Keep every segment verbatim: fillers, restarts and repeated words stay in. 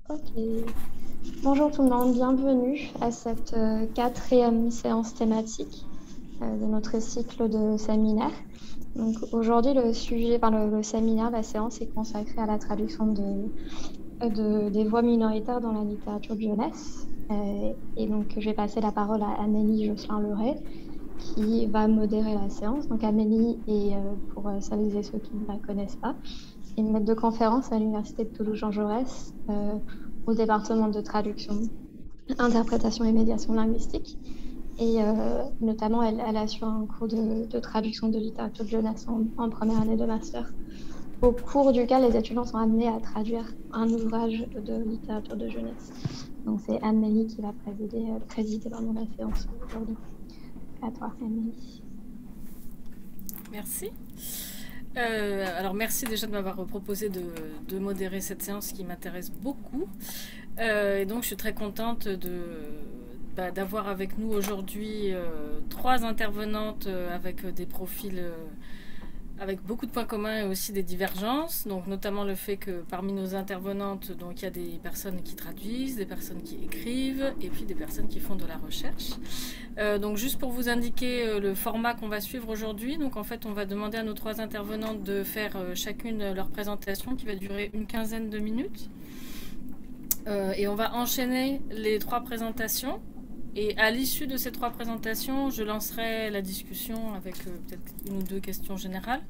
Ok. Bonjour tout le monde, bienvenue à cette euh, quatrième séance thématique euh, de notre cycle de séminaires. Donc aujourd'hui, le sujet, enfin, le, le séminaire, la séance est consacrée à la traduction de, de- des voix minoritaires dans la littérature de jeunesse. Euh, et donc, je vais passer la parole à Amélie Josselin-Leray, qui va modérer la séance. Donc, Amélie est, euh, pour euh, celles et ceux qui ne la connaissent pas, une maître de conférence à l'Université de Toulouse-Jean Jaurès euh, au département de traduction, interprétation et médiation linguistique. Et euh, notamment, elle, elle assure un cours de, de traduction de littérature de jeunesse en, en première année de master, au cours duquel les étudiants sont amenés à traduire un ouvrage de littérature de jeunesse. Donc, c'est Amélie qui va présider, euh, présider pardon, la séance aujourd'hui. À toi, Amélie. Merci. Euh, alors merci déjà de m'avoir proposé de, de modérer cette séance qui m'intéresse beaucoup. Euh, et donc je suis très contente de, bah, d'avoir avec nous aujourd'hui euh, trois intervenantes euh, avec des profils euh, avec beaucoup de points communs et aussi des divergences. Donc notamment le fait que parmi nos intervenantes, donc il y a des personnes qui traduisent, des personnes qui écrivent et puis des personnes qui font de la recherche. Euh, donc juste pour vous indiquer euh, le format qu'on va suivre aujourd'hui, donc en fait on va demander à nos trois intervenantes de faire euh, chacune leur présentation qui va durer une quinzaine de minutes. Euh, et on va enchaîner les trois présentations. Et à l'issue de ces trois présentations, je lancerai la discussion avec euh, peut-être une ou deux questions générales.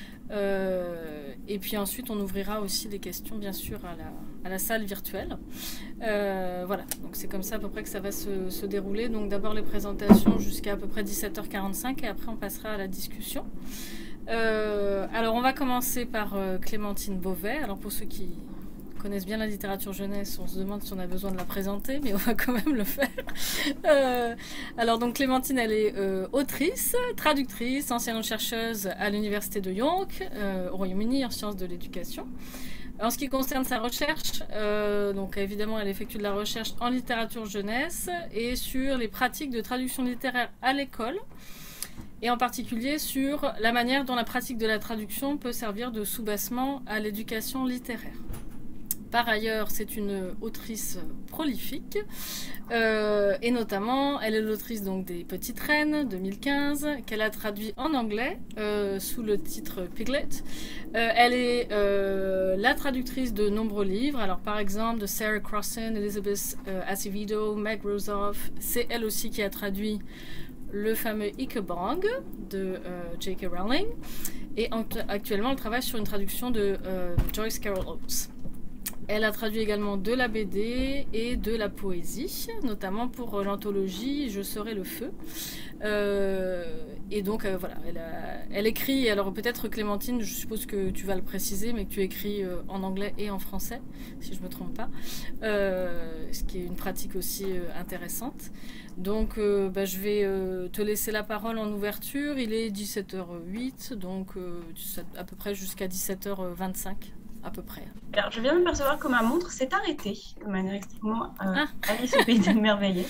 Euh, et puis ensuite, on ouvrira aussi des questions, bien sûr, à la, à la salle virtuelle. Euh, voilà, donc c'est comme ça à peu près que ça va se, se dérouler. Donc d'abord les présentations jusqu'à à peu près dix-sept heures quarante-cinq et après on passera à la discussion. Euh, alors on va commencer par euh, Clémentine Beauvais. Alors pour ceux qui connaissent bien la littérature jeunesse, on se demande si on a besoin de la présenter, mais on va quand même le faire. Euh, alors donc Clémentine, elle est euh, autrice, traductrice, ancienne chercheuse à l'université de York, euh, au Royaume-Uni, en sciences de l'éducation. En ce qui concerne sa recherche, euh, donc évidemment elle effectue de la recherche en littérature jeunesse et sur les pratiques de traduction littéraire à l'école, et en particulier sur la manière dont la pratique de la traduction peut servir de soubassement à l'éducation littéraire. Par ailleurs, c'est une autrice prolifique, euh, et notamment, elle est l'autrice donc des Petites Reines deux mille quinze, qu'elle a traduit en anglais euh, sous le titre Piglet. Euh, elle est euh, la traductrice de nombreux livres, alors par exemple de Sarah Crossan, Elizabeth euh, Acevedo, Meg Rosoff. C'est elle aussi qui a traduit le fameux Ichabod de euh, J K Rowling. Et en, actuellement, elle travaille sur une traduction de euh, Joyce Carol Oates. Elle a traduit également de la B D et de la poésie, notamment pour l'anthologie Je serai le feu. Euh, et donc euh, voilà, elle, a, elle écrit, alors peut-être Clémentine, je suppose que tu vas le préciser, mais que tu écris euh, en anglais et en français, si je ne me trompe pas, euh, ce qui est une pratique aussi euh, intéressante. Donc euh, bah, je vais euh, te laisser la parole en ouverture, il est dix-sept heures huit, donc euh, à peu près jusqu'à dix-sept heures vingt-cinq. À peu près. Alors, je viens de m'apercevoir que ma montre s'est arrêtée de manière extrêmement euh, Ah. Alice au pays des merveilles.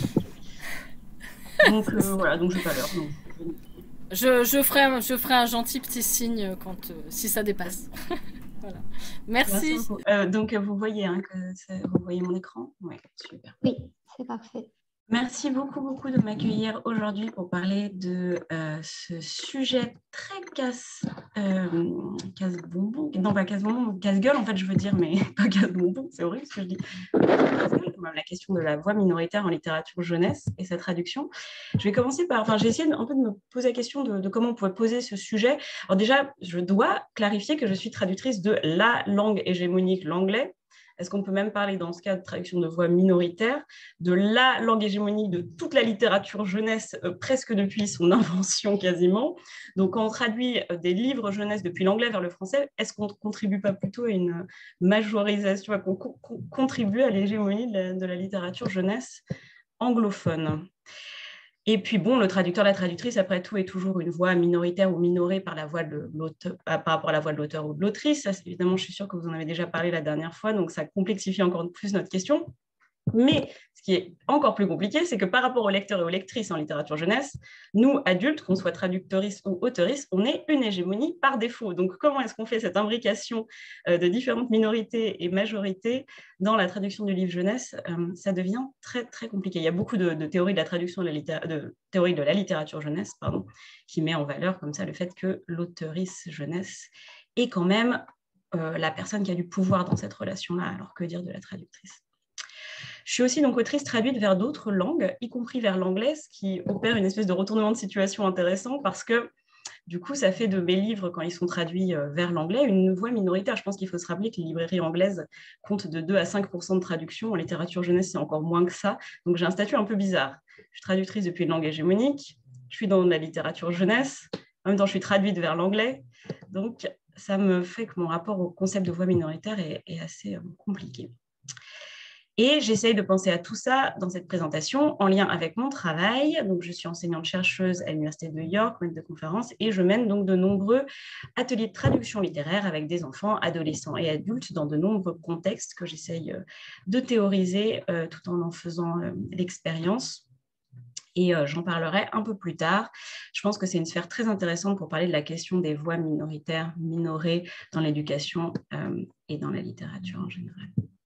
Donc euh, voilà, donc je n'ai pas l'heure. Je, je, ferai, je ferai un gentil petit signe quand, euh, si ça dépasse. Voilà. Merci. Merci beaucoup. Euh, donc vous voyez hein, que vous voyez mon écran. Oui, super. Oui, c'est parfait. Merci beaucoup, beaucoup de m'accueillir aujourd'hui pour parler de euh, ce sujet très casse, euh, casse-bonbon. Non, pas casse-bonbon, casse-gueule en fait, je veux dire, mais pas casse-bonbon, c'est horrible ce que je dis. Casse-gueule, quand même, la question de la voix minoritaire en littérature jeunesse et sa traduction. Je vais commencer par, enfin, j'ai essayé de, un peu de me poser la question de, de comment on pouvait poser ce sujet. Alors déjà, je dois clarifier que je suis traductrice de la langue hégémonique, l'anglais. Est-ce qu'on peut même parler dans ce cas de traduction de voix minoritaire, de la langue hégémonique de toute la littérature jeunesse, euh, presque depuis son invention quasiment. Donc quand on traduit des livres jeunesse depuis l'anglais vers le français, est-ce qu'on ne contribue pas plutôt à une majorisation, qu'on co contribue à l'hégémonie de, la, de la littérature jeunesse anglophone? Et puis bon, le traducteur, la traductrice, après tout, est toujours une voix minoritaire ou minorée par, la voix de l'auteur, par rapport à la voix de l'auteur ou de l'autrice. Ça, évidemment, je suis sûre que vous en avez déjà parlé la dernière fois, donc ça complexifie encore plus notre question. Mais ce qui est encore plus compliqué, c'est que par rapport aux lecteurs et aux lectrices en littérature jeunesse, nous, adultes, qu'on soit traductrices ou autrices, on est une hégémonie par défaut. Donc, comment est-ce qu'on fait cette imbrication de différentes minorités et majorités dans la traduction du livre jeunesse? Ça devient très, très compliqué. Il y a beaucoup de, de théories de la traduction, de la, littéra- de, théorie de la littérature jeunesse, pardon, qui met en valeur comme ça le fait que l'autrice jeunesse est quand même euh, la personne qui a du pouvoir dans cette relation-là. Alors, que dire de la traductrice? Je suis aussi donc autrice traduite vers d'autres langues, y compris vers l'anglais, ce qui opère une espèce de retournement de situation intéressant parce que du coup, ça fait de mes livres, quand ils sont traduits vers l'anglais, une voix minoritaire. Je pense qu'il faut se rappeler que les librairies anglaises comptent de deux à cinq pour cent de traduction. En littérature jeunesse, c'est encore moins que ça. Donc, j'ai un statut un peu bizarre. Je suis traductrice depuis une langue hégémonique. Je suis dans la littérature jeunesse. En même temps, je suis traduite vers l'anglais. Donc, ça me fait que mon rapport au concept de voix minoritaire est, est assez compliqué. Et j'essaye de penser à tout ça dans cette présentation en lien avec mon travail. Donc, je suis enseignante-chercheuse à l'Université de York, maître de conférences, et je mène donc de nombreux ateliers de traduction littéraire avec des enfants, adolescents et adultes dans de nombreux contextes que j'essaye de théoriser euh, tout en en faisant euh, l'expérience. Et euh, j'en parlerai un peu plus tard. Je pense que c'est une sphère très intéressante pour parler de la question des voix minoritaires, minorées dans l'éducation euh, et dans la littérature en général.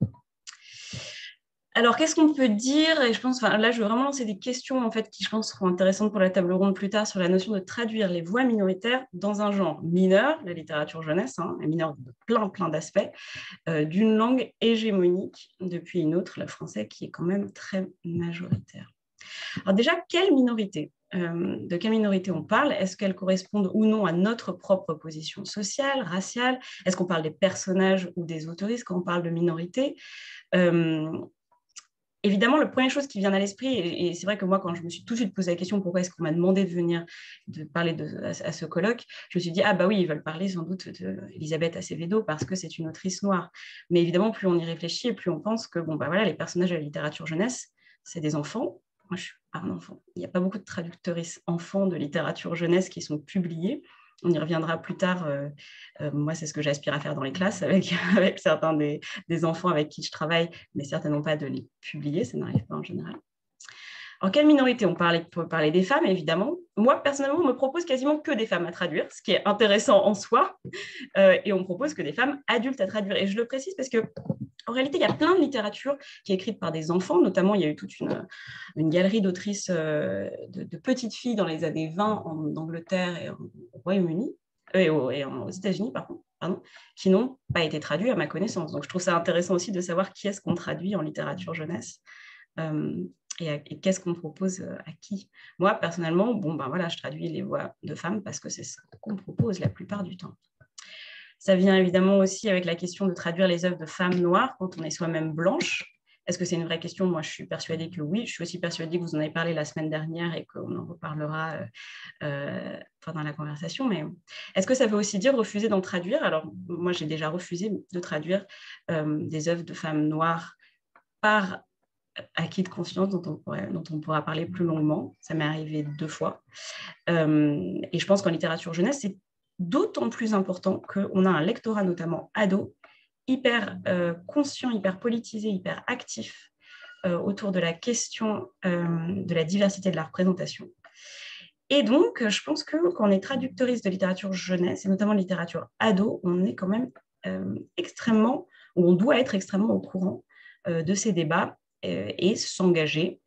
Alors, qu'est-ce qu'on peut dire? Et je pense, enfin, là, je veux vraiment lancer des questions en fait, qui, je pense, seront intéressantes pour la table ronde plus tard sur la notion de traduire les voix minoritaires dans un genre mineur, la littérature jeunesse, hein, et mineur de plein, plein d'aspects, euh, d'une langue hégémonique depuis une autre, le français, qui est quand même très majoritaire. Alors déjà, quelle minorité? Euh, de quelle minorité on parle? Est-ce qu'elles correspondent ou non à notre propre position sociale, raciale? Est-ce qu'on parle des personnages ou des autoristes quand on parle de minorité? euh, Évidemment, la première chose qui vient à l'esprit, et c'est vrai que moi, quand je me suis tout de suite posé la question pourquoi est-ce qu'on m'a demandé de venir de parler de, à, à ce colloque, je me suis dit, ah bah oui, ils veulent parler sans doute d'Elisabeth Acevedo parce que c'est une autrice noire. Mais évidemment, plus on y réfléchit et plus on pense que bon, bah voilà, les personnages de la littérature jeunesse, c'est des enfants. Moi, je suis pas un enfant. Il n'y a pas beaucoup de traductrices enfants de littérature jeunesse qui sont publiées. On y reviendra plus tard. Euh, euh, moi, c'est ce que j'aspire à faire dans les classes avec, avec certains des, des enfants avec qui je travaille, mais certainement pas de les publier, ça n'arrive pas en général. En quelle minorité? On parlait, peut parler des femmes, évidemment. Moi, personnellement, on me propose quasiment que des femmes à traduire, ce qui est intéressant en soi, euh, et on me propose que des femmes adultes à traduire. Et je le précise parce que en réalité, il y a plein de littérature qui est écrite par des enfants, notamment il y a eu toute une, une galerie d'autrices euh, de, de petites filles dans les années vingt en Angleterre et au Royaume-Uni, euh, et, au, et aux États-Unis, par contre, pardon, qui n'ont pas été traduites à ma connaissance. Donc je trouve ça intéressant aussi de savoir qui est-ce qu'on traduit en littérature jeunesse euh, et, et qu'est-ce qu'on propose à qui. Moi, personnellement, bon, ben voilà, je traduis les voix de femmes parce que c'est ce qu'on propose la plupart du temps. Ça vient évidemment aussi avec la question de traduire les œuvres de femmes noires quand on est soi-même blanche. Est-ce que c'est une vraie question? Moi, je suis persuadée que oui. Je suis aussi persuadée que vous en avez parlé la semaine dernière et qu'on en reparlera euh, pendant la conversation. Mais est-ce que ça veut aussi dire refuser d'en traduire? Alors, moi, j'ai déjà refusé de traduire euh, des œuvres de femmes noires par acquis de conscience dont on, pourrait, dont on pourra parler plus longuement. Ça m'est arrivé deux fois. Euh, et je pense qu'en littérature jeunesse, c'est d'autant plus important qu'on a un lectorat, notamment ado, hyper euh, conscient, hyper politisé, hyper actif euh, autour de la question euh, de la diversité de la représentation. Et donc, je pense que quand on est traductrice de littérature jeunesse, et notamment de littérature ado, on est quand même euh, extrêmement, ou on doit être extrêmement au courant euh, de ces débats euh, et s'engager,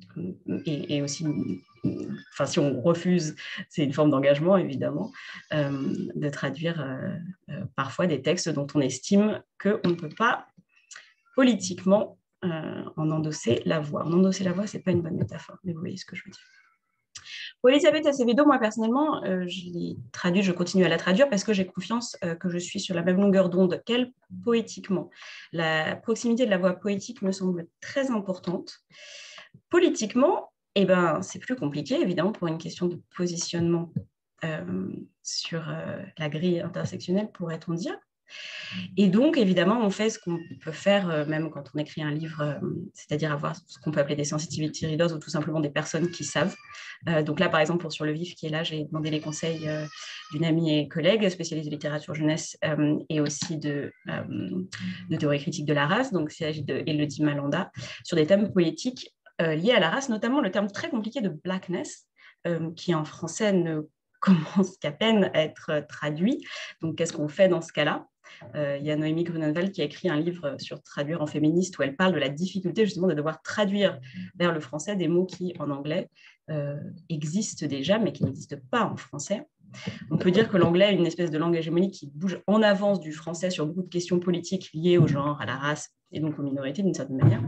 et, et aussi... Enfin, si on refuse, c'est une forme d'engagement, évidemment, euh, de traduire euh, euh, parfois des textes dont on estime qu'on ne peut pas politiquement euh, en endosser la voix. En endosser la voix, ce n'est pas une bonne métaphore, mais vous voyez ce que je veux dire. Pour Elisabeth Acevedo, moi, personnellement, euh, je l'ai traduit, je continue à la traduire parce que j'ai confiance euh, que je suis sur la même longueur d'onde qu'elle poétiquement. La proximité de la voix poétique me semble très importante. Politiquement, eh ben, c'est plus compliqué, évidemment, pour une question de positionnement euh, sur euh, la grille intersectionnelle, pourrait-on dire. Et donc, évidemment, on fait ce qu'on peut faire, euh, même quand on écrit un livre, euh, c'est-à-dire avoir ce qu'on peut appeler des sensitivity readers ou tout simplement des personnes qui savent. Euh, donc là, par exemple, pour Sur le vif, qui est là, j'ai demandé les conseils euh, d'une amie et collègue spécialisée de littérature jeunesse euh, et aussi de, euh, de théorie critique de la race, donc il s'agit d'Élodie Malanda, sur des thèmes politiques euh, liés à la race, notamment le terme très compliqué de blackness, euh, qui en français ne commence qu'à peine à être traduit. Donc, qu'est-ce qu'on fait dans ce cas-là ? Euh, il y a Noémie Grunenwald qui a écrit un livre sur traduire en féministe où elle parle de la difficulté justement de devoir traduire vers le français des mots qui, en anglais, euh, existent déjà, mais qui n'existent pas en français. On peut dire que l'anglais est une espèce de langue hégémonique qui bouge en avance du français sur beaucoup de questions politiques liées au genre, à la race et donc aux minorités d'une certaine manière.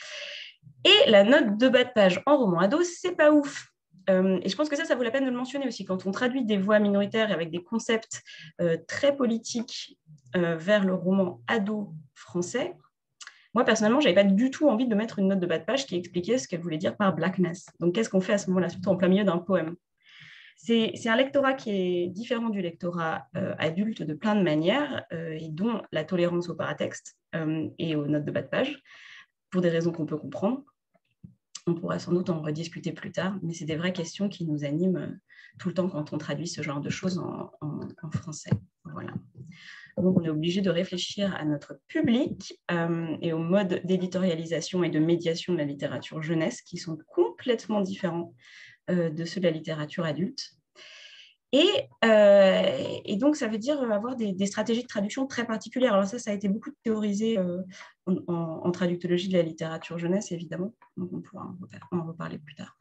Et la note de bas de page en roman ado, c'est pas ouf. Euh, et je pense que ça, ça vaut la peine de le mentionner aussi. Quand on traduit des voix minoritaires avec des concepts euh, très politiques euh, vers le roman ado français, moi, personnellement, je n'avais pas du tout envie de mettre une note de bas de page qui expliquait ce qu'elle voulait dire par blackness. Donc, qu'est-ce qu'on fait à ce moment-là, surtout en plein milieu d'un poème ? C'est, c'est un lectorat qui est différent du lectorat euh, adulte de plein de manières, euh, et dont la tolérance au paratexte euh, et aux notes de bas de page, pour des raisons qu'on peut comprendre. On pourra sans doute en rediscuter plus tard, mais c'est des vraies questions qui nous animent tout le temps quand on traduit ce genre de choses en, en, en français. Voilà. Donc, on est obligé de réfléchir à notre public euh, et aux modes d'éditorialisation et de médiation de la littérature jeunesse qui sont complètement différents euh, de ceux de la littérature adulte. Et, euh, et donc, ça veut dire avoir des, des stratégies de traduction très particulières. Alors ça, ça a été beaucoup théorisé euh, en, en, en traductologie de la littérature jeunesse, évidemment. Donc, on pourra en, en reparler plus tard.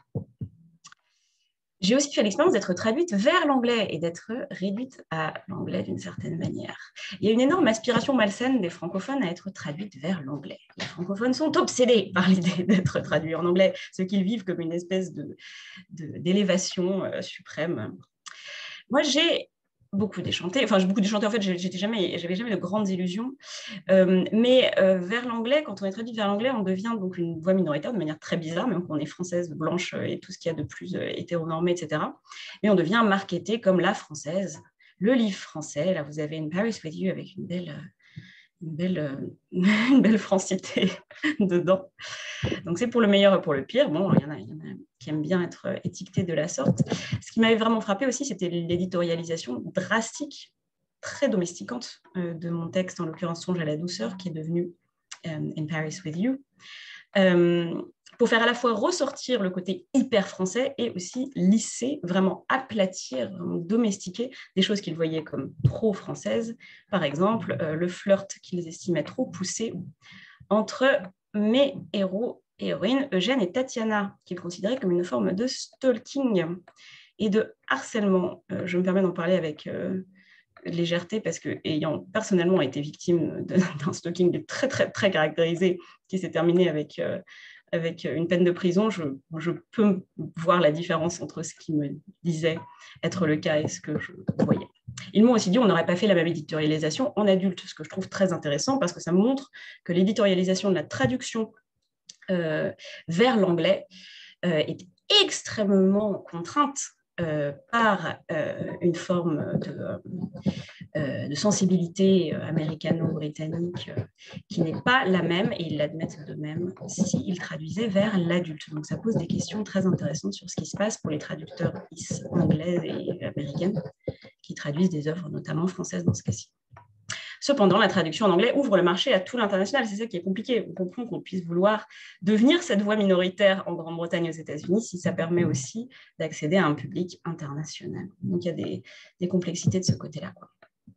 J'ai aussi fait l'expérience d'être traduite vers l'anglais et d'être réduite à l'anglais d'une certaine manière. Il y a une énorme aspiration malsaine des francophones à être traduites vers l'anglais. Les francophones sont obsédés par l'idée d'être traduits en anglais, ce qu'ils vivent comme une espèce de, de, d'élévation euh, suprême. Moi, j'ai beaucoup déchanté, enfin, j'ai beaucoup déchanté, en fait, j'étais jamais, j'avais jamais de grandes illusions, euh, mais euh, vers l'anglais, quand on est traduit vers l'anglais, on devient donc une voix minoritaire de manière très bizarre, même quand on est française, blanche et tout ce qu'il y a de plus euh, hétéronormé, et cetera. Mais on devient marketé comme la française, le livre français. Là, vous avez In Paris With You avec une belle... Euh, Une belle, une belle francité dedans. Donc, c'est pour le meilleur et pour le pire. Bon, il y en a, il y en a qui aiment bien être étiquetés de la sorte. Ce qui m'avait vraiment frappé aussi, c'était l'éditorialisation drastique, très domesticante euh, de mon texte, en l'occurrence Songe à la douceur, qui est devenu euh, In Paris With You. Euh, pour faire à la fois ressortir le côté hyper français et aussi lisser, vraiment aplatir, vraiment domestiquer des choses qu'ils voyaient comme trop françaises. Par exemple, euh, le flirt qu'ils estimaient trop poussé entre mes héros et héroïnes, Eugène et Tatiana, qu'ils considéraient comme une forme de stalking et de harcèlement. Euh, je me permets d'en parler avec... Euh, légèreté parce que, ayant personnellement été victime d'un stalking très, très, très caractérisé qui s'est terminé avec, euh, avec une peine de prison, je, je peux voir la différence entre ce qui me disait être le cas et ce que je voyais. Ils m'ont aussi dit qu'on n'aurait pas fait la même éditorialisation en adulte, ce que je trouve très intéressant parce que ça montre que l'éditorialisation de la traduction euh, vers l'anglais euh, est extrêmement contrainte Euh, par euh, une forme de, euh, de sensibilité américano-britannique euh, qui n'est pas la même, et ils l'admettent de même, s'ils traduisaient vers l'adulte. Donc ça pose des questions très intéressantes sur ce qui se passe pour les traducteurs anglaises et américaines qui traduisent des œuvres notamment françaises dans ce cas-ci. Cependant, la traduction en anglais ouvre le marché à tout l'international. C'est ça qui est compliqué. On comprend qu'on puisse vouloir devenir cette voix minoritaire en Grande-Bretagne et aux États-Unis si ça permet aussi d'accéder à un public international. Donc, il y a des, des complexités de ce côté-là, quoi.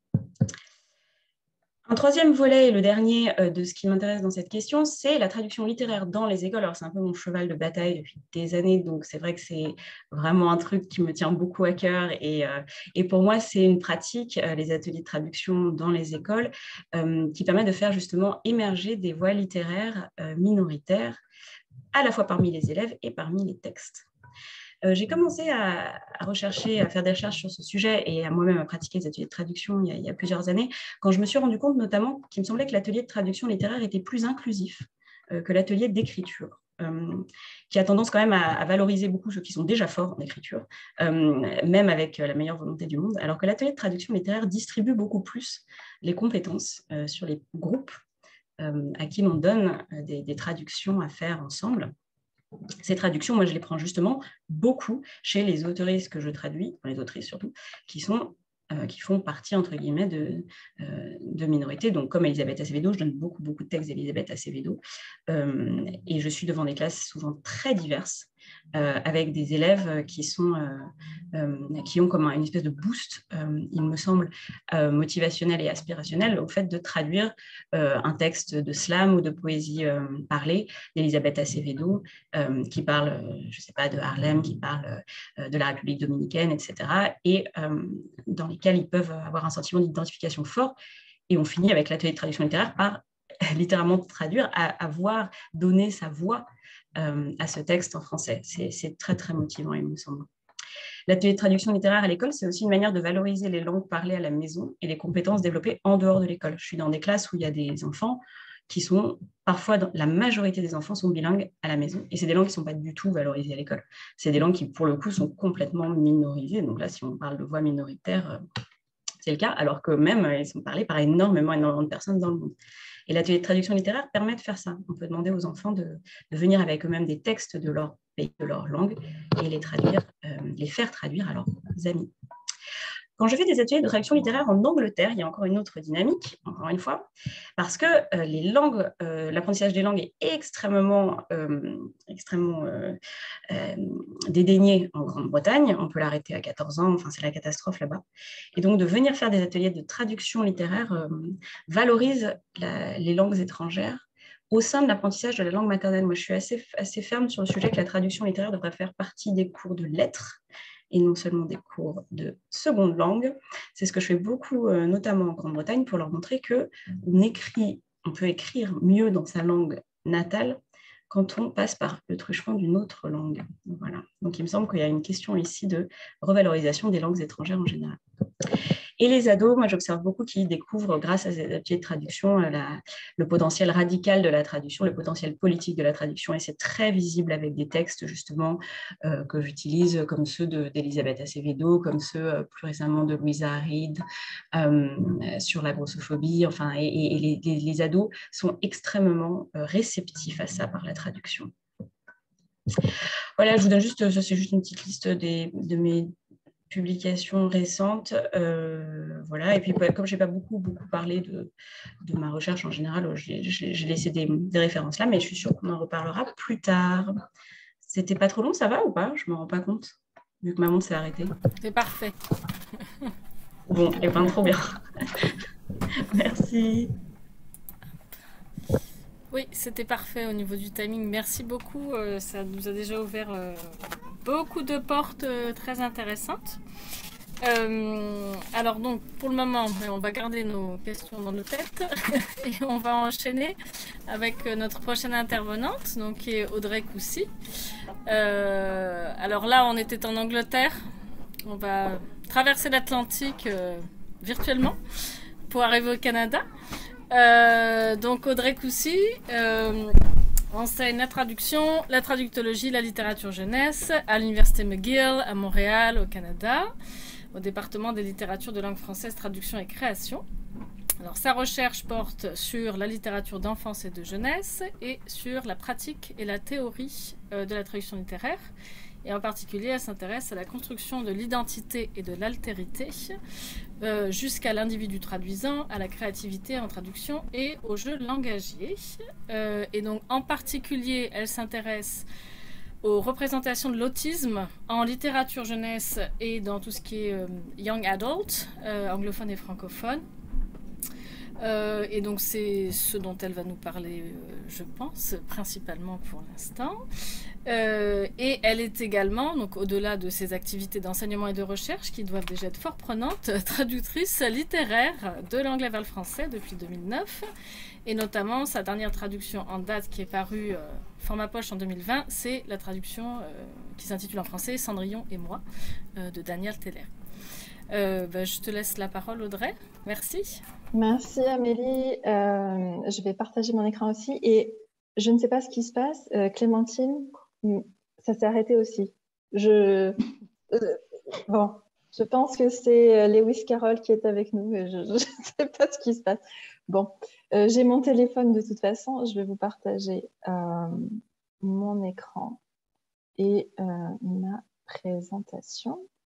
Un troisième volet, et le dernier euh, de ce qui m'intéresse dans cette question, c'est la traduction littéraire dans les écoles. Alors, c'est un peu mon cheval de bataille depuis des années, donc c'est vrai que c'est vraiment un truc qui me tient beaucoup à cœur. Et, euh, et pour moi, c'est une pratique, euh, les ateliers de traduction dans les écoles, euh, qui permet de faire justement émerger des voix littéraires euh, minoritaires, à la fois parmi les élèves et parmi les textes. Euh, j'ai commencé à, à rechercher, à faire des recherches sur ce sujet et à moi-même à pratiquer des ateliers de traduction il y, a, il y a plusieurs années, quand je me suis rendu compte notamment qu'il me semblait que l'atelier de traduction littéraire était plus inclusif euh, que l'atelier d'écriture. euh, qui a tendance quand même à, à valoriser beaucoup ceux qui sont déjà forts en écriture, euh, même avec la meilleure volonté du monde, alors que l'atelier de traduction littéraire distribue beaucoup plus les compétences euh, sur les groupes euh, à qui l'on donne des, des traductions à faire ensemble. Ces traductions, moi, je les prends justement beaucoup chez les autoristes que je traduis, les autrices surtout, qui sont Euh, qui font partie, entre guillemets, de, euh, de minorités. Donc, comme Elisabeth Acevedo, je donne beaucoup, beaucoup de textes d'Elisabeth Acevedo. Euh, et je suis devant des classes souvent très diverses, euh, avec des élèves qui, sont, euh, euh, qui ont comme une espèce de boost, euh, il me semble, euh, motivationnel et aspirationnel au fait de traduire euh, un texte de slam ou de poésie euh, parlée d'Elisabeth Acevedo, euh, qui parle, je ne sais pas, de Harlem, qui parle euh, de la République dominicaine, et cetera. Et euh, dans lesquels ils peuvent avoir un sentiment d'identification fort. Et on finit avec l'atelier de traduction littéraire par littéralement traduire, à, à voir donner sa voix euh, à ce texte en français. C'est très, très motivant, il me semble. L'atelier de traduction littéraire à l'école, c'est aussi une manière de valoriser les langues parlées à la maison et les compétences développées en dehors de l'école. Je suis dans des classes où il y a des enfants qui sont, parfois, la majorité des enfants sont bilingues à la maison, et c'est des langues qui ne sont pas du tout valorisées à l'école. C'est des langues qui, pour le coup, sont complètement minorisées. Donc là, si on parle de voix minoritaire, c'est le cas, alors que même, elles sont parlées par énormément, énormément de personnes dans le monde. Et l'atelier de traduction littéraire permet de faire ça. On peut demander aux enfants de, de venir avec eux-mêmes des textes de leur pays, de leur langue, et les traduire, euh, les faire traduire à leurs amis. Quand je fais des ateliers de traduction littéraire en Angleterre, il y a encore une autre dynamique, encore une fois, parce que euh, les langues, euh, l'apprentissage des langues est extrêmement, euh, extrêmement euh, euh, dédaigné en Grande-Bretagne. On peut l'arrêter à quatorze ans, enfin c'est la catastrophe là-bas. Et donc de venir faire des ateliers de traduction littéraire euh, valorise la, les langues étrangères au sein de l'apprentissage de la langue maternelle. Moi, je suis assez, assez ferme sur le sujet que la traduction littéraire devrait faire partie des cours de lettres, et non seulement des cours de seconde langue. C'est ce que je fais beaucoup, euh, notamment en Grande-Bretagne, pour leur montrer qu'on écrit, on peut écrire mieux dans sa langue natale quand on passe par le truchement d'une autre langue. Voilà. Donc, il me semble qu'il y a une question ici de revalorisation des langues étrangères en général. Et les ados, moi j'observe beaucoup qu'ils découvrent grâce à ces ateliers de traduction la, le potentiel radical de la traduction, le potentiel politique de la traduction, et c'est très visible avec des textes justement euh, que j'utilise comme ceux d'Elisabeth Acevedo, comme ceux euh, plus récemment de Louisa Reed euh, sur la grossophobie, enfin, et, et les, les, les ados sont extrêmement euh, réceptifs à ça par la traduction. Voilà, je vous donne juste, ça c'est juste une petite liste des, de mes publications récentes, euh, voilà, et puis comme je n'ai pas beaucoup, beaucoup parlé de, de ma recherche en général, j'ai laissé des, des références là, mais je suis sûre qu'on en reparlera plus tard. C'était pas trop long, ça va ou pas? Je ne me rends pas compte, vu que ma montre s'est arrêtée. C'est parfait. Bon, et ben trop bien. Merci. Oui, c'était parfait au niveau du timing. Merci beaucoup, euh, ça nous a déjà ouvert euh, beaucoup de portes euh, très intéressantes. Euh, alors donc, pour le moment, on va garder nos questions dans nos têtes et on va enchaîner avec notre prochaine intervenante, donc qui est Audrey Coucy. Euh, alors là, on était en Angleterre. On va traverser l'Atlantique euh, virtuellement pour arriver au Canada. Euh, donc Audrey Coucy euh, enseigne la traduction, la traductologie, la littérature jeunesse à l'université McGill à Montréal au Canada, au département des littératures de langue française, traduction et création. Alors sa recherche porte sur la littérature d'enfance et de jeunesse et sur la pratique et la théorie euh, de la traduction littéraire. Et en particulier, elle s'intéresse à la construction de l'identité et de l'altérité, euh, jusqu'à l'individu traduisant, à la créativité en traduction et au jeu langagier. Euh, et donc, en particulier, elle s'intéresse aux représentations de l'autisme en littérature jeunesse et dans tout ce qui est euh, young adult, euh, anglophone et francophone. Euh, et donc c'est ce dont elle va nous parler, euh, je pense, principalement pour l'instant. Euh, et elle est également, donc au-delà de ses activités d'enseignement et de recherche, qui doivent déjà être fort prenantes, traductrice littéraire de l'anglais vers le français depuis deux mille neuf. Et notamment, sa dernière traduction en date qui est parue euh, format poche en deux mille vingt, c'est la traduction euh, qui s'intitule en français « Cendrillon et moi » euh, de Daniel Teller. Euh, bah, je te laisse la parole, Audrey. Merci. Merci Amélie. Euh, je vais partager mon écran aussi et je ne sais pas ce qui se passe. Euh, Clémentine, ça s'est arrêté aussi. Je... Euh, bon, je pense que c'est Lewis Carroll qui est avec nous. Et je ne sais pas ce qui se passe. Bon, euh, j'ai mon téléphone de toute façon. Je vais vous partager euh, mon écran et euh, ma présentation.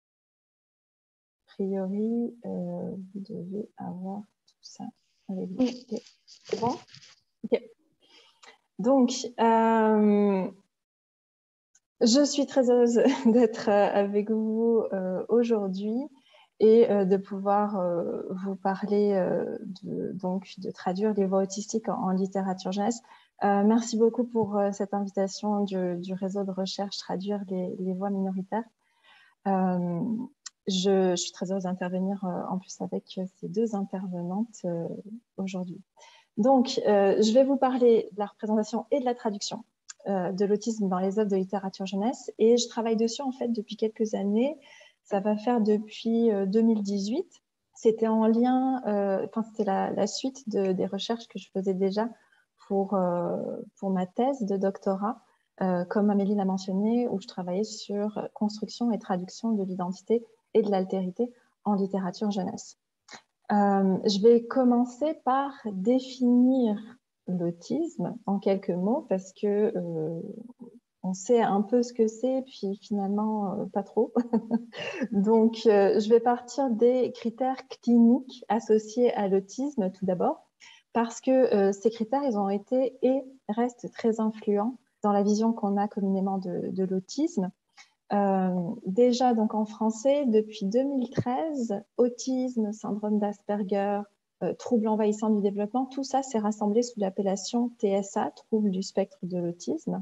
A priori, euh, vous devez avoir tout ça avec vous. Okay. C'est bon? Ok. Donc, euh, je suis très heureuse d'être avec vous euh, aujourd'hui et euh, de pouvoir euh, vous parler euh, de, donc, de traduire les voix autistiques en, en littérature jeunesse. Euh, merci beaucoup pour euh, cette invitation du, du réseau de recherche Traduire les, les voix minoritaires. Euh, je, je suis très heureuse d'intervenir euh, en plus avec ces deux intervenantes euh, aujourd'hui. Donc, euh, je vais vous parler de la représentation et de la traduction euh, de l'autisme dans les œuvres de littérature jeunesse. Et je travaille dessus, en fait, depuis quelques années. Ça va faire depuis euh, deux mille dix-huit. C'était en lien, euh, enfin, c'était la, la suite de, des recherches que je faisais déjà pour, euh, pour ma thèse de doctorat, euh, comme Amélie l'a mentionné, où je travaillais sur construction et traduction de l'identité et de l'altérité en littérature jeunesse. Euh, je vais commencer par définir l'autisme en quelques mots parce que euh, on sait un peu ce que c'est, puis finalement euh, pas trop. Donc, euh, je vais partir des critères cliniques associés à l'autisme tout d'abord, parce que euh, ces critères, ils ont été et restent très influents dans la vision qu'on a communément de, de l'autisme. Euh, déjà, donc en français, depuis deux mille treize, autisme, syndrome d'Asperger, euh, troubles envahissants du développement, tout ça s'est rassemblé sous l'appellation T S A, troubles du spectre de l'autisme.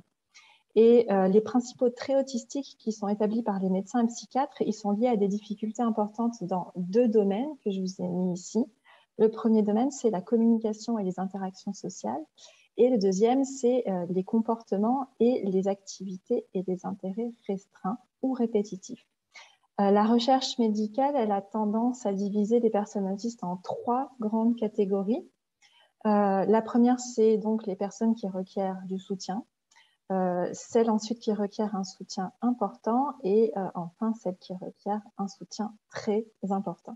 Et euh, les principaux traits autistiques qui sont établis par les médecins et psychiatres, ils sont liés à des difficultés importantes dans deux domaines que je vous ai mis ici. Le premier domaine, c'est la communication et les interactions sociales. Et le deuxième, c'est euh, les comportements et les activités et les intérêts restreints ou répétitifs. Euh, la recherche médicale, elle a tendance à diviser les personnes autistes en trois grandes catégories. Euh, la première, c'est donc les personnes qui requièrent du soutien. Euh, celle ensuite qui requiert un soutien important et euh, enfin celle qui requiert un soutien très important.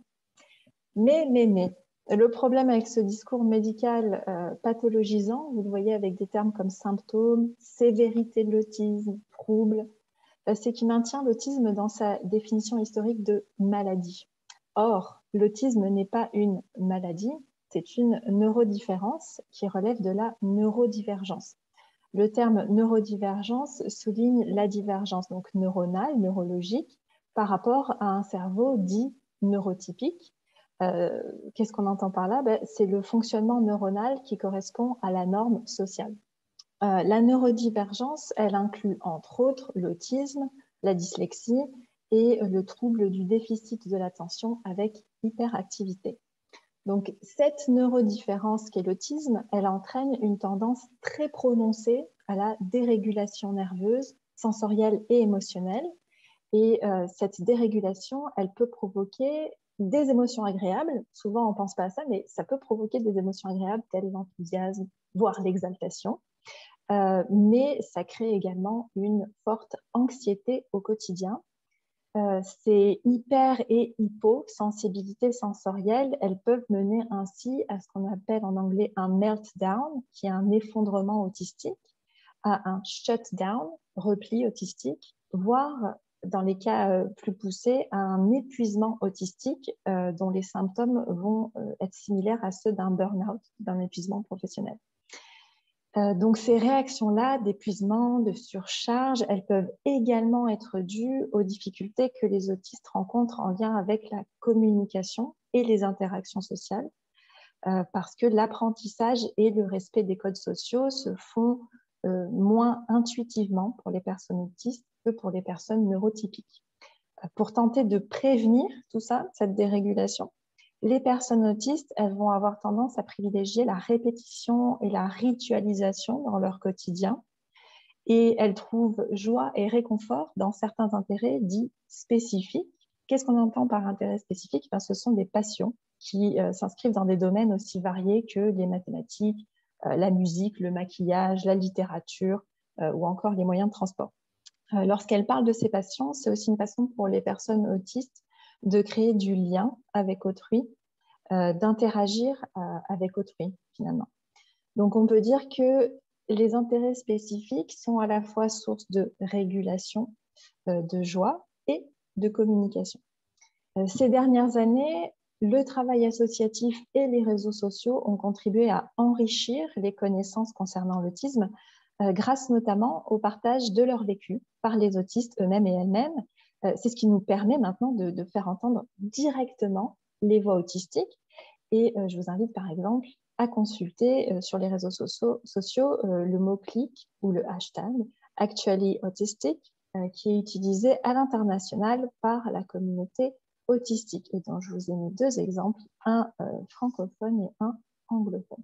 Mais, mais, mais, le problème avec ce discours médical euh, pathologisant, vous le voyez avec des termes comme symptômes, sévérité de l'autisme, trouble, euh, c'est qu'il maintient l'autisme dans sa définition historique de maladie. Or, l'autisme n'est pas une maladie, c'est une neurodifférence qui relève de la neurodivergence. Le terme neurodivergence souligne la divergence donc neuronale, neurologique, par rapport à un cerveau dit neurotypique. Euh, Qu'est-ce qu'on entend par là? Ben, c'est le fonctionnement neuronal qui correspond à la norme sociale. Euh, la neurodivergence, elle inclut entre autres l'autisme, la dyslexie et le trouble du déficit de l'attention avec hyperactivité. Donc, cette neurodifférence qu'est l'autisme, elle entraîne une tendance très prononcée à la dérégulation nerveuse, sensorielle et émotionnelle. Et euh, cette dérégulation, elle peut provoquer des émotions agréables. Souvent, on ne pense pas à ça, mais ça peut provoquer des émotions agréables telles l'enthousiasme, voire l'exaltation. Euh, mais ça crée également une forte anxiété au quotidien. Euh, ces hyper et hyposensibilités sensorielles, elles peuvent mener ainsi à ce qu'on appelle en anglais un meltdown, qui est un effondrement autistique, à un shutdown, repli autistique, voire dans les cas euh, plus poussés, à un épuisement autistique euh, dont les symptômes vont euh, être similaires à ceux d'un burn-out, d'un épuisement professionnel. Euh, donc, ces réactions-là d'épuisement, de surcharge, elles peuvent également être dues aux difficultés que les autistes rencontrent en lien avec la communication et les interactions sociales, euh, parce que l'apprentissage et le respect des codes sociaux se font euh, moins intuitivement pour les personnes autistes que pour les personnes neurotypiques. Euh, pour tenter de prévenir tout ça, cette dérégulation, les personnes autistes, elles vont avoir tendance à privilégier la répétition et la ritualisation dans leur quotidien. Et elles trouvent joie et réconfort dans certains intérêts dits spécifiques. Qu'est-ce qu'on entend par intérêt spécifique? Ben, ce sont des passions qui euh, s'inscrivent dans des domaines aussi variés que les mathématiques, euh, la musique, le maquillage, la littérature euh, ou encore les moyens de transport. Euh, lorsqu'elle parle de ces patients, c'est aussi une façon pour les personnes autistes de créer du lien avec autrui, euh, d'interagir euh, avec autrui finalement. Donc on peut dire que les intérêts spécifiques sont à la fois source de régulation, euh, de joie et de communication. Euh, ces dernières années, le travail associatif et les réseaux sociaux ont contribué à enrichir les connaissances concernant l'autisme, euh, grâce notamment au partage de leur vécu par les autistes eux-mêmes et elles-mêmes. Euh, c'est ce qui nous permet maintenant de, de faire entendre directement les voix autistiques. Et euh, je vous invite par exemple à consulter euh, sur les réseaux sociaux, sociaux euh, le mot-clic ou le hashtag Actually Autistic, euh, qui est utilisé à l'international par la communauté autistique, et dont je vous ai mis deux exemples, un euh, francophone et un anglophone.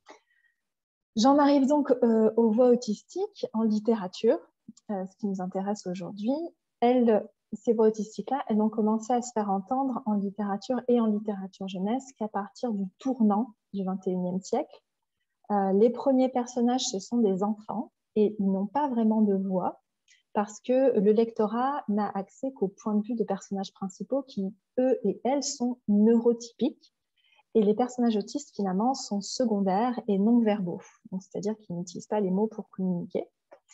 J'en arrive donc euh, aux voix autistiques en littérature, euh, ce qui nous intéresse aujourd'hui. Elles, ces voix autistiques-là, elles ont commencé à se faire entendre en littérature et en littérature jeunesse qu'à partir du tournant du vingt et unième siècle. Euh, les premiers personnages, ce sont des enfants et ils n'ont pas vraiment de voix parce que le lectorat n'a accès qu'au point de vue des personnages principaux qui, eux et elles, sont neurotypiques. Et les personnages autistes, finalement, sont secondaires et non-verbaux. C'est-à-dire qu'ils n'utilisent pas les mots pour communiquer,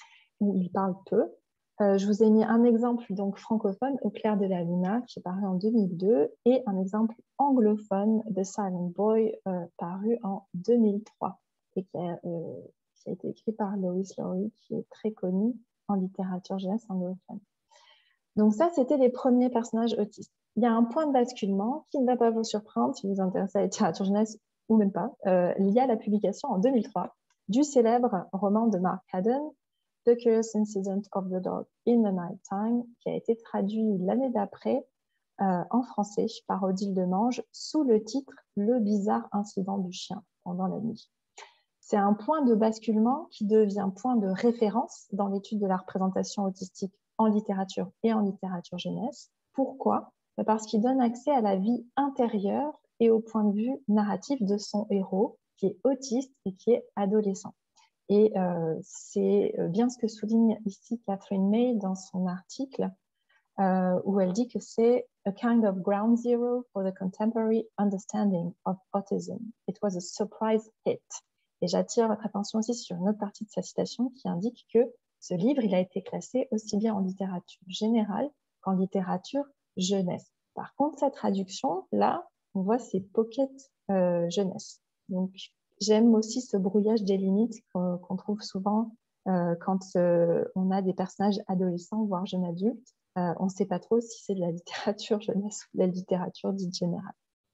ou ils parlent peu. Euh, je vous ai mis un exemple donc francophone, Au clair de la luna, qui est paru en deux mille deux, et un exemple anglophone, The Silent Boy, euh, paru en deux mille trois, et qui a, euh, qui a été écrit par Lois Lowry, qui est très connue en littérature jeunesse anglophone. Donc ça, c'était les premiers personnages autistes. Il y a un point de basculement qui ne va pas vous surprendre si vous vous intéressez à la littérature jeunesse ou même pas. Euh, il y a la publication en deux mille trois du célèbre roman de Mark Haddon, The Curious Incident of the Dog in the Night Time, qui a été traduit l'année d'après euh, en français par Odile Demange sous le titre Le bizarre incident du chien pendant la nuit. C'est un point de basculement qui devient point de référence dans l'étude de la représentation autistique en littérature et en littérature jeunesse. Pourquoi? Parce qu'il donne accès à la vie intérieure et au point de vue narratif de son héros, qui est autiste et qui est adolescent. Et euh, c'est bien ce que souligne ici Catherine May dans son article, euh, où elle dit que c'est a kind of ground zero for the contemporary understanding of autism. It was a surprise hit. Et j'attire votre attention aussi sur une autre partie de sa citation qui indique que ce livre, il a été classé aussi bien en littérature générale qu'en littérature jeunesse. Par contre, cette traduction, là, on voit c'est pocket euh, jeunesse. Donc, j'aime aussi ce brouillage des limites qu'on qu'on trouve souvent euh, quand euh, on a des personnages adolescents, voire jeunes adultes. Euh, on ne sait pas trop si c'est de la littérature jeunesse ou de la littérature dite générale.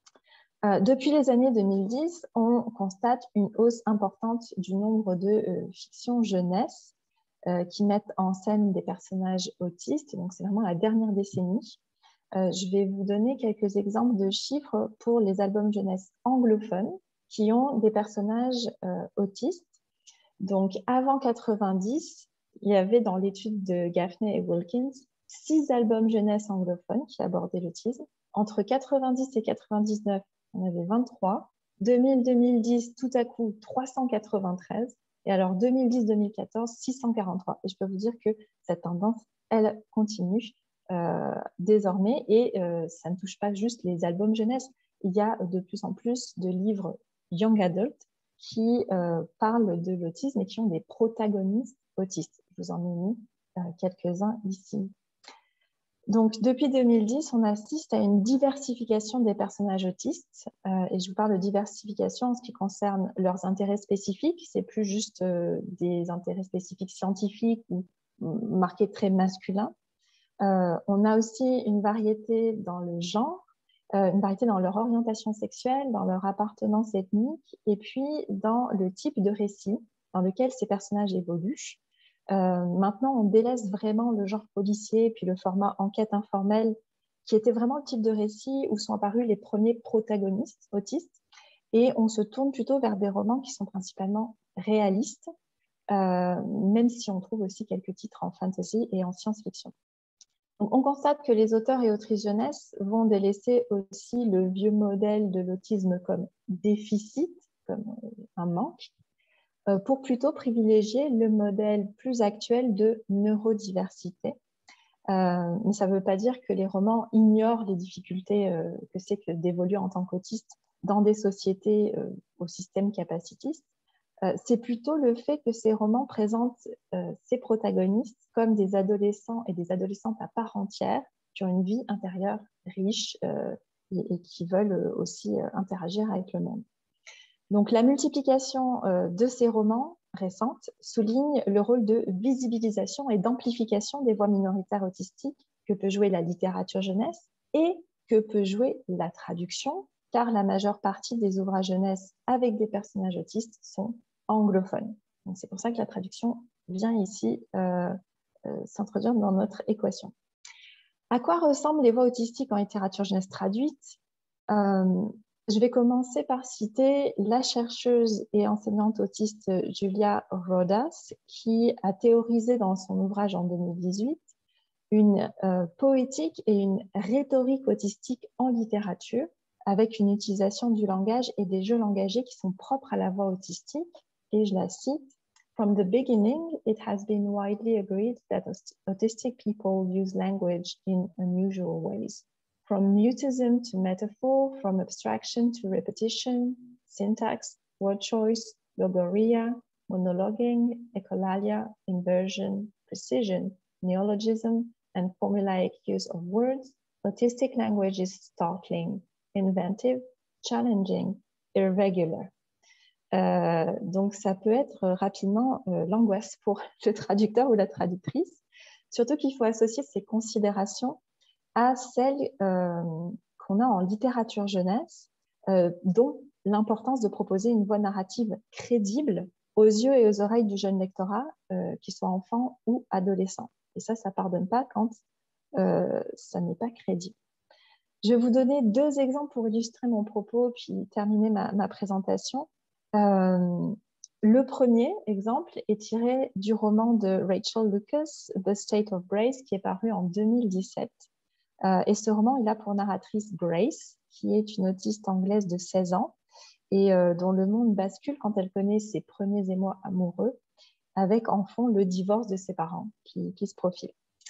Euh, depuis les années deux mille dix, on constate une hausse importante du nombre de euh, fictions jeunesse euh, qui mettent en scène des personnages autistes. Donc, c'est vraiment la dernière décennie. Euh, je vais vous donner quelques exemples de chiffres pour les albums jeunesse anglophones qui ont des personnages euh, autistes. Donc, avant quatre-vingt-dix, il y avait dans l'étude de Gaffney et Wilkins six albums jeunesse anglophones qui abordaient l'autisme. Entre quatre-vingt-dix et quatre-vingt-dix-neuf, on avait vingt-trois. deux mille à deux mille dix, tout à coup, trois cent quatre-vingt-treize. Et alors, deux mille dix à deux mille quatorze, six cent quarante-trois. Et je peux vous dire que cette tendance, elle continue euh, désormais. Et euh, ça ne touche pas juste les albums jeunesse. Il y a de plus en plus de livres young adult qui euh, parlent de l'autisme et qui ont des protagonistes autistes. Je vous en ai mis euh, quelques-uns ici. Donc, depuis deux mille dix, on assiste à une diversification des personnages autistes. Euh, et je vous parle de diversification en ce qui concerne leurs intérêts spécifiques. C'est plus juste euh, des intérêts spécifiques scientifiques ou marqués très masculins. Euh, on a aussi une variété dans le genre, euh, une variété dans leur orientation sexuelle, dans leur appartenance ethnique, et puis dans le type de récit dans lequel ces personnages évoluent. Euh, maintenant, on délaisse vraiment le genre policier, puis le format enquête informelle, qui était vraiment le type de récit où sont apparus les premiers protagonistes autistes, et on se tourne plutôt vers des romans qui sont principalement réalistes, euh, même si on trouve aussi quelques titres en fantasy et en science-fiction. Donc, on constate que les auteurs et autrices jeunesse vont délaisser aussi le vieux modèle de l'autisme comme déficit, comme un manque, euh, pour plutôt privilégier le modèle plus actuel de neurodiversité. Euh, mais ça ne veut pas dire que les romans ignorent les difficultés euh, que c'est que d'évoluer en tant qu'autiste dans des sociétés euh, au système capacitiste. Euh, c'est plutôt le fait que ces romans présentent euh, ces protagonistes comme des adolescents et des adolescentes à part entière qui ont une vie intérieure riche euh, et, et qui veulent aussi euh, interagir avec le monde. Donc, la multiplication euh, de ces romans récentes souligne le rôle de visibilisation et d'amplification des voix minoritaires autistiques que peut jouer la littérature jeunesse et que peut jouer la traduction, car la majeure partie des ouvrages jeunesse avec des personnages autistes sont anglophones. C'est pour ça que la traduction vient ici euh, euh, s'introduire dans notre équation. À quoi ressemblent les voix autistiques en littérature jeunesse traduite? euh, Je vais commencer par citer la chercheuse et enseignante autiste Julia Rodas, qui a théorisé dans son ouvrage en deux mille dix-huit une euh, poétique et une rhétorique autistique en littérature, avec une utilisation du langage et des jeux langagiers qui sont propres à la voix autistique. Et je la cite: From the beginning, it has been widely agreed that autistic people use language in unusual ways. From mutism to metaphor, from abstraction to repetition, syntax, word choice, logorrhea, monologuing, echolalia, inversion, precision, neologism, and formulaic use of words, autistic language is startling, inventive, challenging, irregular. Euh, donc, ça peut être rapidement euh, l'angoisse pour le traducteur ou la traductrice, surtout qu'il faut associer ces considérations à celles euh, qu'on a en littérature jeunesse, euh, dont l'importance de proposer une voix narrative crédible aux yeux et aux oreilles du jeune lectorat, euh, qu'il soit enfant ou adolescent. Et ça, ça ne pardonne pas quand euh, ça n'est pas crédible. Je vais vous donner deux exemples pour illustrer mon propos, puis terminer ma, ma présentation. Euh, le premier exemple est tiré du roman de Rachel Lucas, The State of Grace, qui est paru en deux mille dix-sept. Euh, et ce roman, il a pour narratrice Grace, qui est une autiste anglaise de seize ans et euh, dont le monde bascule quand elle connaît ses premiers émois amoureux, avec en fond le divorce de ses parents qui, qui se profile.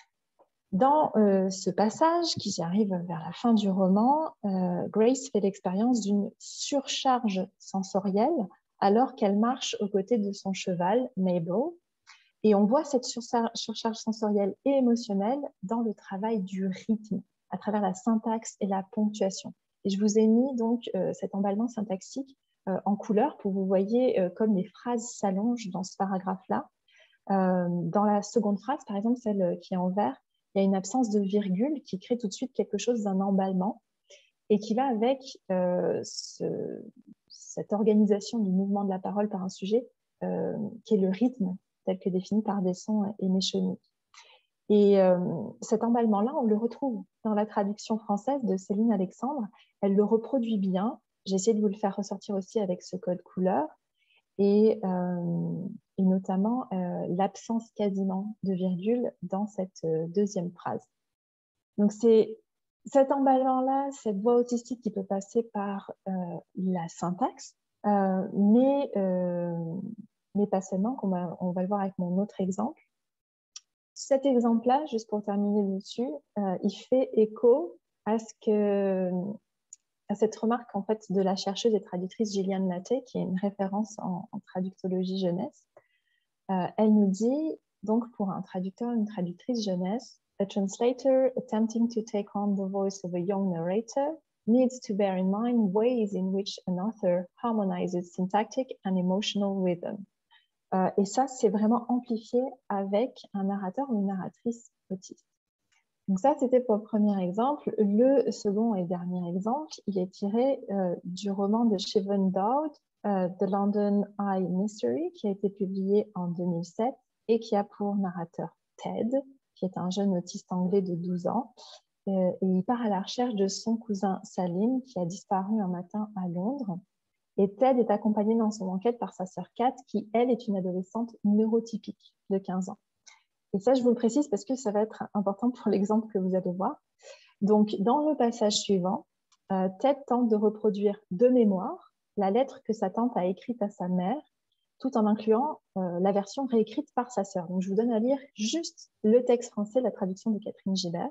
Dans euh, ce passage, qui arrive vers la fin du roman, euh, Grace fait l'expérience d'une surcharge sensorielle alors qu'elle marche aux côtés de son cheval, Mabel. Et on voit cette surcharge sensorielle et émotionnelle dans le travail du rythme, à travers la syntaxe et la ponctuation. Et je vous ai mis donc euh, cet emballement syntaxique euh, en couleur pour que vous voyez euh, comme les phrases s'allongent dans ce paragraphe-là. Euh, dans la seconde phrase, par exemple, celle qui est en vert, il y a une absence de virgule qui crée tout de suite quelque chose d'un emballement et qui va avec euh, ce, cette organisation du mouvement de la parole par un sujet euh, qui est le rythme tel que défini par Besson et Méchonic. Et euh, cet emballement-là, on le retrouve dans la traduction française de Céline Alexandre. Elle le reproduit bien. J'ai essayé de vous le faire ressortir aussi avec ce code couleur. Et, euh, et notamment euh, l'absence quasiment de virgule dans cette euh, deuxième phrase. Donc c'est cet emballement-là, cette voix autistique qui peut passer par euh, la syntaxe, euh, mais, euh, mais pas seulement, on va, on va le voir avec mon autre exemple. Cet exemple-là, juste pour terminer dessus, euh, il fait écho à ce que à cette remarque en fait de la chercheuse et traductrice Gillian Mattei, qui est une référence en, en traductologie jeunesse. Euh, elle nous dit, donc pour un traducteur, une traductrice jeunesse, a translator attempting to take on the voice of a young narrator needs to bear in mind ways in which an author harmonizes syntactic and emotional rhythm. Euh, et ça, c'est vraiment amplifié avec un narrateur ou une narratrice autiste. Donc ça, c'était pour le premier exemple. Le second et dernier exemple, il est tiré euh, du roman de Siobhan Dowd, euh, The London Eye Mystery, qui a été publié en deux mille sept et qui a pour narrateur Ted, qui est un jeune autiste anglais de douze ans. Euh, et il part à la recherche de son cousin Salim, qui a disparu un matin à Londres. Et Ted est accompagné dans son enquête par sa sœur Kat, qui, elle, est une adolescente neurotypique de quinze ans. Et ça, je vous le précise parce que ça va être important pour l'exemple que vous allez voir. Donc, dans le passage suivant, euh, Ted tente de reproduire de mémoire la lettre que sa tante a écrite à sa mère tout en incluant euh, la version réécrite par sa sœur. Donc, je vous donne à lire juste le texte français, la traduction de Catherine Gibert.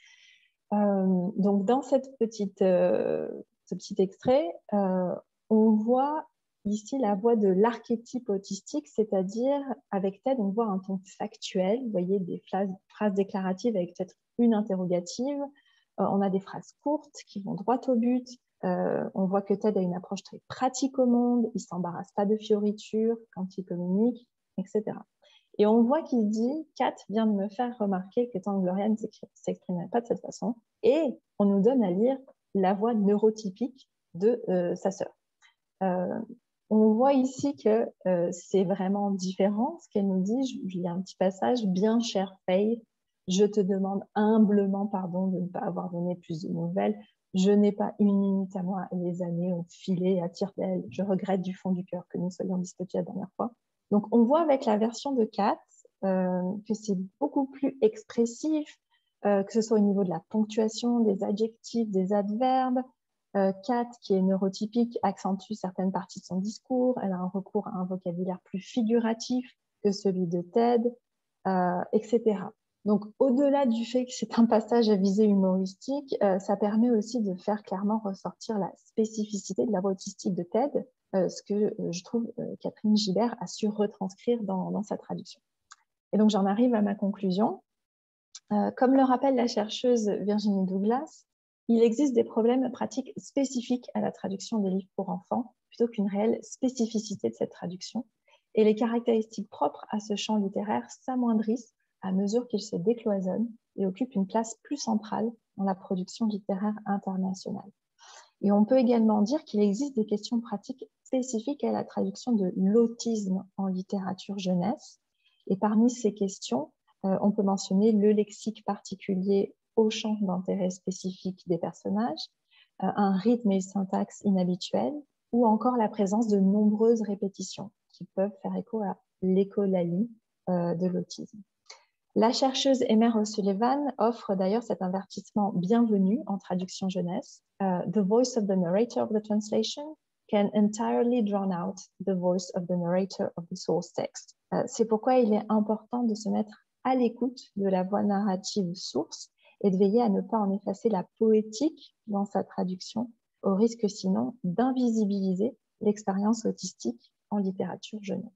Euh, donc, dans cette petite, euh, ce petit extrait, euh, on voit ici la voix de l'archétype autistique, c'est-à-dire avec Ted, on voit un ton factuel, vous voyez des phrases, phrases déclaratives avec peut-être une interrogative, euh, on a des phrases courtes qui vont droit au but, euh, on voit que Ted a une approche très pratique au monde, il ne s'embarrasse pas de fioritures quand il communique, et cetera. Et on voit qu'il dit, Kat vient de me faire remarquer que tant Gloria ne s'exprimait pas de cette façon, et on nous donne à lire la voix neurotypique de euh, sa sœur. Euh, on voit ici que euh, c'est vraiment différent ce qu'elle nous dit. Il y a un petit passage, bien chère Faye, je te demande humblement pardon de ne pas avoir donné plus de nouvelles. Je n'ai pas une minute à moi et les années ont filé à tire-d'aile. Je regrette du fond du cœur que nous soyons disputés la dernière fois. Donc, on voit avec la version de Kat euh, que c'est beaucoup plus expressif, euh, que ce soit au niveau de la ponctuation, des adjectifs, des adverbes. Euh, Kat, qui est neurotypique, accentue certaines parties de son discours. Elle a un recours à un vocabulaire plus figuratif que celui de Ted, euh, et cetera. Donc, au-delà du fait que c'est un passage à visée humoristique, euh, ça permet aussi de faire clairement ressortir la spécificité de la voix autistique de Ted, euh, ce que euh, je trouve euh, Catherine Gibert a su retranscrire dans, dans sa traduction. Et donc, j'en arrive à ma conclusion. Euh, comme le rappelle la chercheuse Virginie Douglas, il existe des problèmes pratiques spécifiques à la traduction des livres pour enfants, plutôt qu'une réelle spécificité de cette traduction. Et les caractéristiques propres à ce champ littéraire s'amoindrissent à mesure qu'il se décloisonne et occupe une place plus centrale dans la production littéraire internationale. Et on peut également dire qu'il existe des questions pratiques spécifiques à la traduction de l'autisme en littérature jeunesse. Et parmi ces questions, euh, on peut mentionner le lexique particulier au champ d'intérêt spécifique des personnages, euh, un rythme et une syntaxe inhabituels, ou encore la présence de nombreuses répétitions qui peuvent faire écho à l'écholalie euh, de l'autisme. La chercheuse Emer O'Sullivan offre d'ailleurs cet avertissement bienvenu en traduction jeunesse. Uh, the voice of the narrator of the translation can entirely drown out the voice of the narrator of the source text. Uh, C'est pourquoi il est important de se mettre à l'écoute de la voix narrative source et de veiller à ne pas en effacer la poétique dans sa traduction, au risque sinon d'invisibiliser l'expérience autistique en littérature jeunesse.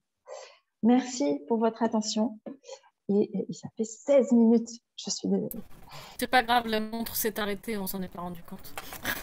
Merci pour votre attention. Et, et ça fait seize minutes, je suis désolée. C'est pas grave, la montre s'est arrêtée, on s'en est pas rendu compte.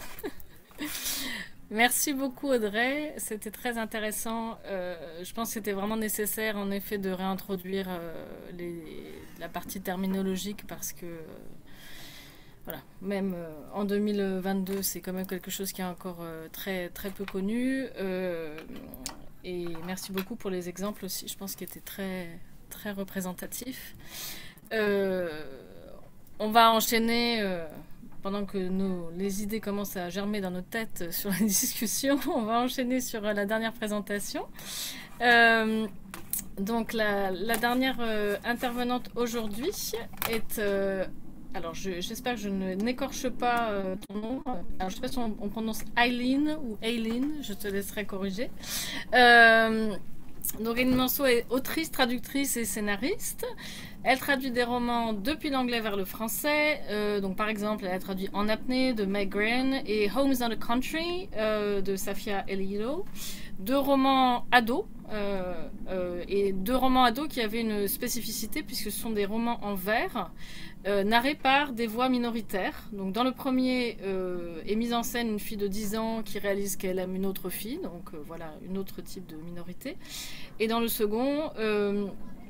Merci beaucoup Audrey, c'était très intéressant. Euh, je pense que c'était vraiment nécessaire en effet de réintroduire euh, les, la partie terminologique parce que euh, voilà, même euh, en deux mille vingt-deux, c'est quand même quelque chose qui est encore euh, très, très peu connu. Euh, et merci beaucoup pour les exemples aussi, je pense qu'ils étaient très... très représentatif. Euh, on va enchaîner, euh, pendant que nos, les idées commencent à germer dans nos têtes sur la discussion, on va enchaîner sur la dernière présentation. Euh, donc la, la dernière euh, intervenante aujourd'hui est... Euh, alors j'espère que je n'écorche pas euh, ton nom. Alors, je sais pas si on, on prononce Eileen ou Eileen, je te laisserai corriger. Euh, Donc Eileen Manceau est autrice, traductrice et scénariste. Elle traduit des romans depuis l'anglais vers le français. Euh, donc par exemple, elle a traduit En apnée de Meg Graham et Home is not a Country euh, de Safia Elilo. Deux romans ados euh, euh, et deux romans ados qui avaient une spécificité puisque ce sont des romans en vers euh, narrés par des voix minoritaires. Donc dans le premier euh, est mise en scène une fille de dix ans qui réalise qu'elle aime une autre fille, donc euh, voilà, une autre type de minorité. Et dans le second, euh,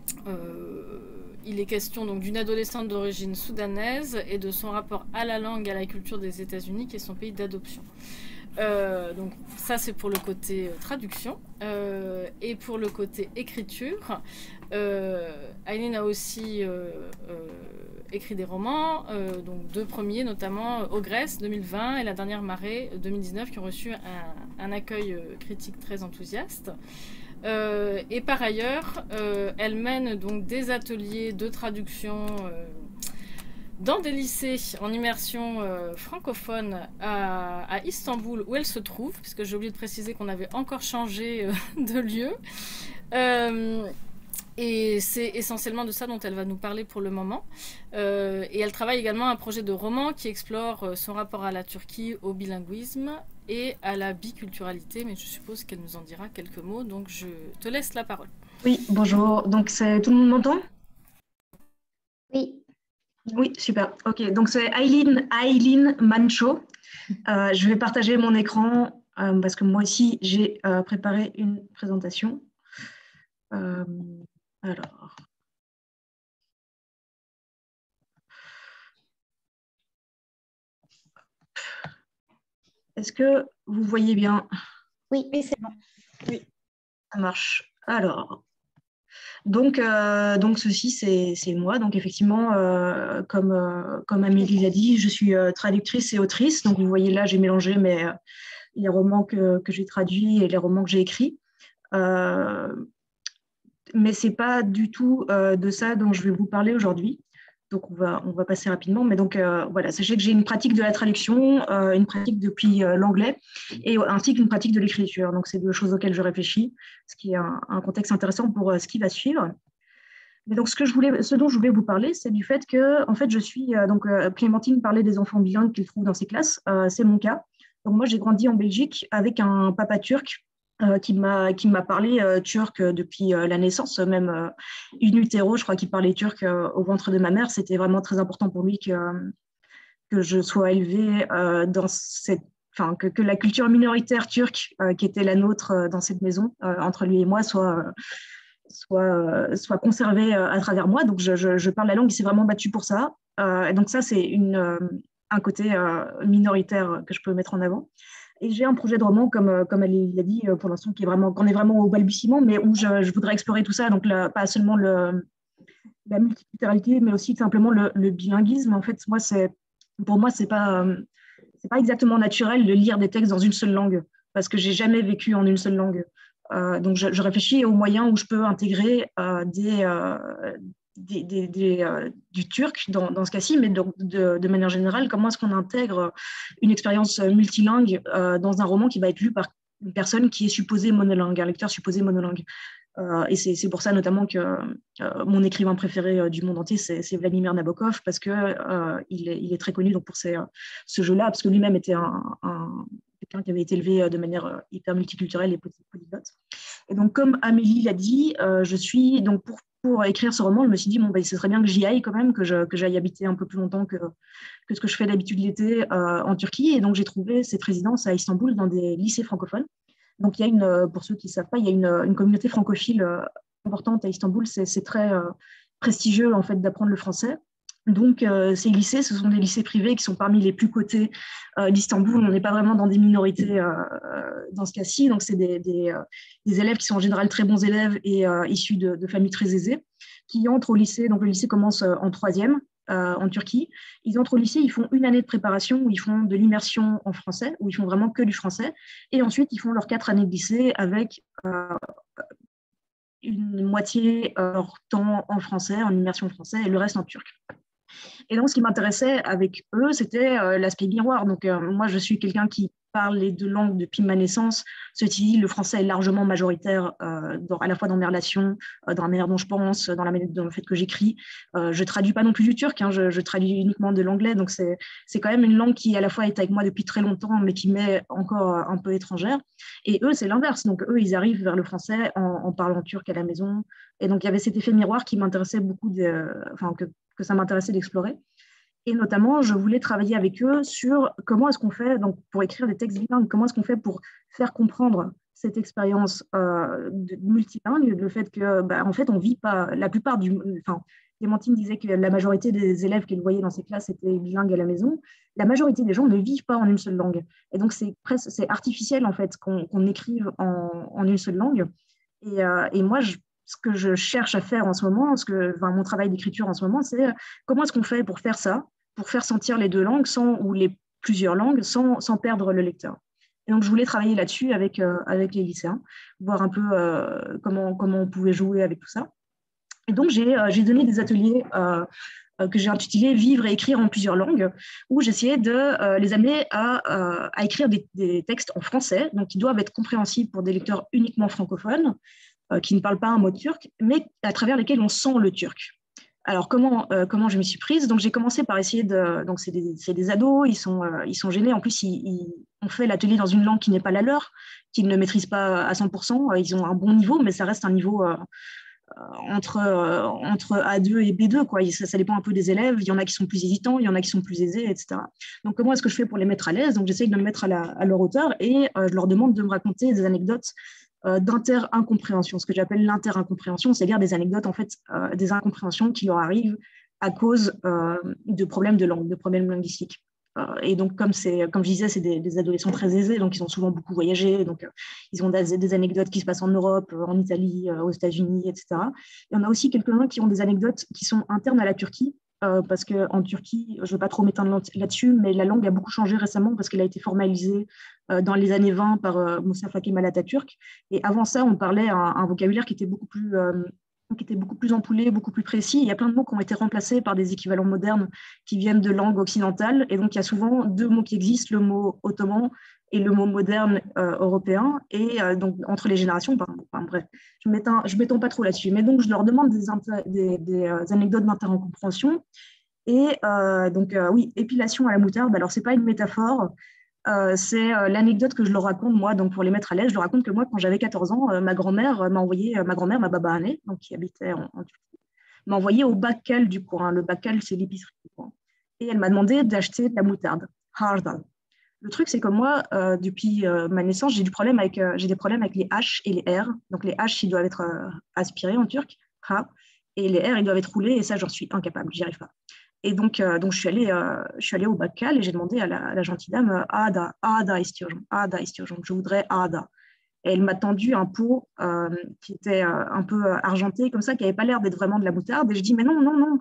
euh, il est question donc d'une adolescente d'origine soudanaise et de son rapport à la langue et à la culture des États-Unis qui est son pays d'adoption. Euh, donc ça c'est pour le côté euh, traduction euh, et pour le côté écriture euh, Eileen a aussi euh, euh, écrit des romans euh, donc deux premiers notamment euh, Ogresse deux mille vingt et La dernière marée deux mille dix-neuf qui ont reçu un, un accueil euh, critique très enthousiaste euh, et par ailleurs euh, elle mène donc des ateliers de traduction euh, dans des lycées en immersion euh, francophone à, à Istanbul où elle se trouve, puisque j'ai oublié de préciser qu'on avait encore changé euh, de lieu. Euh, Et c'est essentiellement de ça dont elle va nous parler pour le moment. Euh, et elle travaille également un projet de roman qui explore son rapport à la Turquie, au bilinguisme et à la biculturalité. Mais je suppose qu'elle nous en dira quelques mots, donc je te laisse la parole. Oui, bonjour. Donc, c'est... tout le monde m'entend? Oui. Oui, super. Ok, donc c'est Aylin, Aylin Mancho. Euh, je vais partager mon écran euh, parce que moi aussi, j'ai euh, préparé une présentation. Euh, alors... Est-ce que vous voyez bien? Oui, c'est bon. Oui, ça marche. Alors, donc, euh, donc ceci, c'est moi. Donc, effectivement, euh, comme, euh, comme Amélie l'a dit, je suis euh, traductrice et autrice. Donc, vous voyez là, j'ai mélangé mes, euh, les romans que, que j'ai traduits et les romans que j'ai écrits. Euh, mais ce n'est pas du tout euh, de ça dont je vais vous parler aujourd'hui. Donc, on va, on va passer rapidement. Mais donc, euh, voilà, sachez que j'ai une pratique de la traduction, euh, une pratique depuis euh, l'anglais, et ainsi qu'une pratique de l'écriture. Donc, c'est deux choses auxquelles je réfléchis, ce qui est un, un contexte intéressant pour euh, ce qui va suivre. Mais donc, ce, que je voulais, ce dont je voulais vous parler, c'est du fait que, en fait, je suis, euh, donc, euh, Clémentine parlait des enfants bilingues qu'il trouve dans ses classes. Euh, c'est mon cas. Donc, moi, j'ai grandi en Belgique avec un papa turc euh, qui m'a qui m'a parlé euh, turc depuis euh, la naissance, même euh, in utero, je crois qu'il parlait turc euh, au ventre de ma mère. C'était vraiment très important pour lui que, que je sois élevée euh, dans cette, enfin, que, que la culture minoritaire turque euh, qui était la nôtre euh, dans cette maison, euh, entre lui et moi, soit, euh, soit, euh, soit conservée euh, à travers moi. Donc, je, je, je parle la langue, il s'est vraiment battu pour ça. Euh, et donc, ça, c'est une, euh, un côté euh, minoritaire que je peux mettre en avant. Et j'ai un projet de roman, comme, comme elle l'a dit, pour l'instant, qui est vraiment, qu'on est vraiment au balbutiement, mais où je, je voudrais explorer tout ça. Donc, là, pas seulement le, la multiculturalité, mais aussi simplement le, le bilinguisme. En fait, moi, c'est, pour moi, c'est pas, c'est pas exactement naturel de lire des textes dans une seule langue, parce que j'ai jamais vécu en une seule langue. Euh, donc, je, je réfléchis aux moyens où je peux intégrer euh, des, euh, des, des, des, euh, du turc dans, dans ce cas-ci, mais de, de, de manière générale, comment est-ce qu'on intègre une expérience multilingue euh, dans un roman qui va être lu par une personne qui est supposée monolingue, un lecteur supposé monolingue. Euh, et c'est pour ça notamment que euh, mon écrivain préféré euh, du monde entier, c'est Vladimir Nabokov, parce qu'il euh, il est, il est très connu donc, pour ces, euh, ce jeu-là, parce que lui-même était un, un, quelqu'un qui avait été élevé de manière euh, hyper multiculturelle et polyglotte. Et donc, comme Amélie l'a dit, euh, je suis, donc pour, pour écrire ce roman, je me suis dit, bon, ben, ce serait bien que j'y aille quand même, que j'aille que habiter un peu plus longtemps que, que ce que je fais d'habitude l'été euh, en Turquie. Et donc, j'ai trouvé cette résidence à Istanbul dans des lycées francophones. Donc, il y a une, pour ceux qui ne savent pas, il y a une, une communauté francophile euh, importante à Istanbul. C'est très euh, prestigieux, en fait, d'apprendre le français. Donc, euh, ces lycées, ce sont des lycées privés qui sont parmi les plus cotés euh, d'Istanbul. On n'est pas vraiment dans des minorités euh, dans ce cas-ci. Donc, c'est des, des, euh, des élèves qui sont en général très bons élèves et euh, issus de, de familles très aisées, qui entrent au lycée. Donc, le lycée commence euh, en troisième. Euh, en Turquie. Ils entrent au lycée, ils font une année de préparation où ils font de l'immersion en français, où ils font vraiment que du français. Et ensuite, ils font leurs quatre années de lycée avec euh, une moitié de leur temps en français, en immersion français, et le reste en turc. Et donc, ce qui m'intéressait avec eux, c'était euh, l'aspect miroir. Donc, euh, moi, je suis quelqu'un qui parle les deux langues depuis ma naissance. Ceci dit, le français est largement majoritaire, euh, dans, à la fois dans mes relations, euh, dans la manière dont je pense, dans, la manière, dans le fait que j'écris. Euh, je ne traduis pas non plus du turc, hein, je, je traduis uniquement de l'anglais. Donc, c'est quand même une langue qui, à la fois, est avec moi depuis très longtemps, mais qui m'est encore un peu étrangère. Et eux, c'est l'inverse. Donc, eux, ils arrivent vers le français en, en parlant turc à la maison. Et donc, il y avait cet effet miroir qui m'intéressait beaucoup, de, enfin, que, que ça m'intéressait d'explorer. Et notamment, je voulais travailler avec eux sur comment est-ce qu'on fait donc, pour écrire des textes bilingues, comment est-ce qu'on fait pour faire comprendre cette expérience euh, multilingue, le fait que, bah, en fait, on vit pas, la plupart du, enfin, Clémentine disait que la majorité des élèves qu'elle voyait dans ses classes étaient bilingues à la maison. La majorité des gens ne vivent pas en une seule langue. Et donc, c'est presque, c'est artificiel, en fait, qu'on qu'on écrive en, en une seule langue. Et, euh, et moi, je, ce que je cherche à faire en ce moment, ce que, enfin, mon travail d'écriture en ce moment, c'est comment est-ce qu'on fait pour faire ça, pour faire sentir les deux langues sans, ou les plusieurs langues sans, sans perdre le lecteur. Et donc, je voulais travailler là-dessus avec, euh, avec les lycéens, voir un peu euh, comment, comment on pouvait jouer avec tout ça. Et donc, j'ai euh, donné des ateliers euh, euh, que j'ai intitulés « Vivre et écrire en plusieurs langues », où j'essayais de euh, les amener à, euh, à écrire des, des textes en français, donc qui doivent être compréhensibles pour des lecteurs uniquement francophones, euh, qui ne parlent pas un mot turc, mais à travers lesquels on sent le turc. Alors, comment, euh, comment je m'y suis prise? Donc, j'ai commencé par essayer de... Donc, c'est des, c'est des ados, ils sont, euh, ils sont gênés. En plus, ils, ils ont fait l'atelier dans une langue qui n'est pas la leur, qu'ils ne maîtrisent pas à cent pour cent. Ils ont un bon niveau, mais ça reste un niveau euh, entre, euh, entre A deux et B deux, quoi. Ça, ça dépend un peu des élèves. Il y en a qui sont plus hésitants, il y en a qui sont plus aisés, et cetera. Donc, comment est-ce que je fais pour les mettre à l'aise? Donc, j'essaye de me mettre à, la, à leur hauteur et euh, je leur demande de me raconter des anecdotes Euh, d'inter-incompréhension. Ce que j'appelle l'inter-incompréhension, c'est-à-dire des anecdotes, en fait, euh, des incompréhensions qui leur arrivent à cause euh, de problèmes de langue, de problèmes linguistiques. Euh, et donc, comme, comme je disais, c'est des, des adolescents très aisés, donc ils ont souvent beaucoup voyagé, donc euh, ils ont des, des anecdotes qui se passent en Europe, en Italie, euh, aux États-Unis, et cetera. Il y en a aussi quelques-uns qui ont des anecdotes qui sont internes à la Turquie, Euh, parce qu'en Turquie, je ne veux pas trop m'étendre là-dessus, mais la langue a beaucoup changé récemment parce qu'elle a été formalisée euh, dans les années vingt par euh, Mustafa Kemal Atatürk. Et avant ça, on parlait un, un vocabulaire qui était beaucoup plus, euh, qui était beaucoup plus ampoulé, beaucoup plus précis. Il y a plein de mots qui ont été remplacés par des équivalents modernes qui viennent de langues occidentales. Et donc, il y a souvent deux mots qui existent, le mot ottoman et le mot moderne euh, européen, et euh, donc entre les générations, pardon, enfin, bref, je ne m'étends pas trop là-dessus, mais donc je leur demande des, des, des euh, anecdotes d'inter-incompréhension, et euh, donc euh, oui, épilation à la moutarde, alors c'est pas une métaphore, euh, c'est euh, l'anecdote que je leur raconte, moi, donc pour les mettre à l'aise, je leur raconte que moi, quand j'avais quatorze ans, euh, ma grand-mère m'a envoyé, euh, ma grand-mère, ma baba Anne, donc qui habitait en, en Turquie, m'a envoyé au bakkal du coin, le bakkal c'est l'épicerie du coin, et elle m'a demandé d'acheter de la moutarde, hardal. Le truc, c'est que moi, euh, depuis euh, ma naissance, j'ai, du problème avec, euh, j'ai des problèmes avec les H et les R. Donc, les H, ils doivent être euh, aspirés en turc, ha, et les R, ils doivent être roulés, et ça, j'en suis incapable, j'y arrive pas. Et donc, euh, donc je, suis allée, euh, je suis allée au bakkal et j'ai demandé à la, à la gentille dame, Ada, Ada istiyorum, Ada istiyorum, je voudrais Ada. Et elle m'a tendu un pot euh, qui était euh, un peu argenté, comme ça, qui n'avait pas l'air d'être vraiment de la moutarde. Et je dis, mais non, non, non,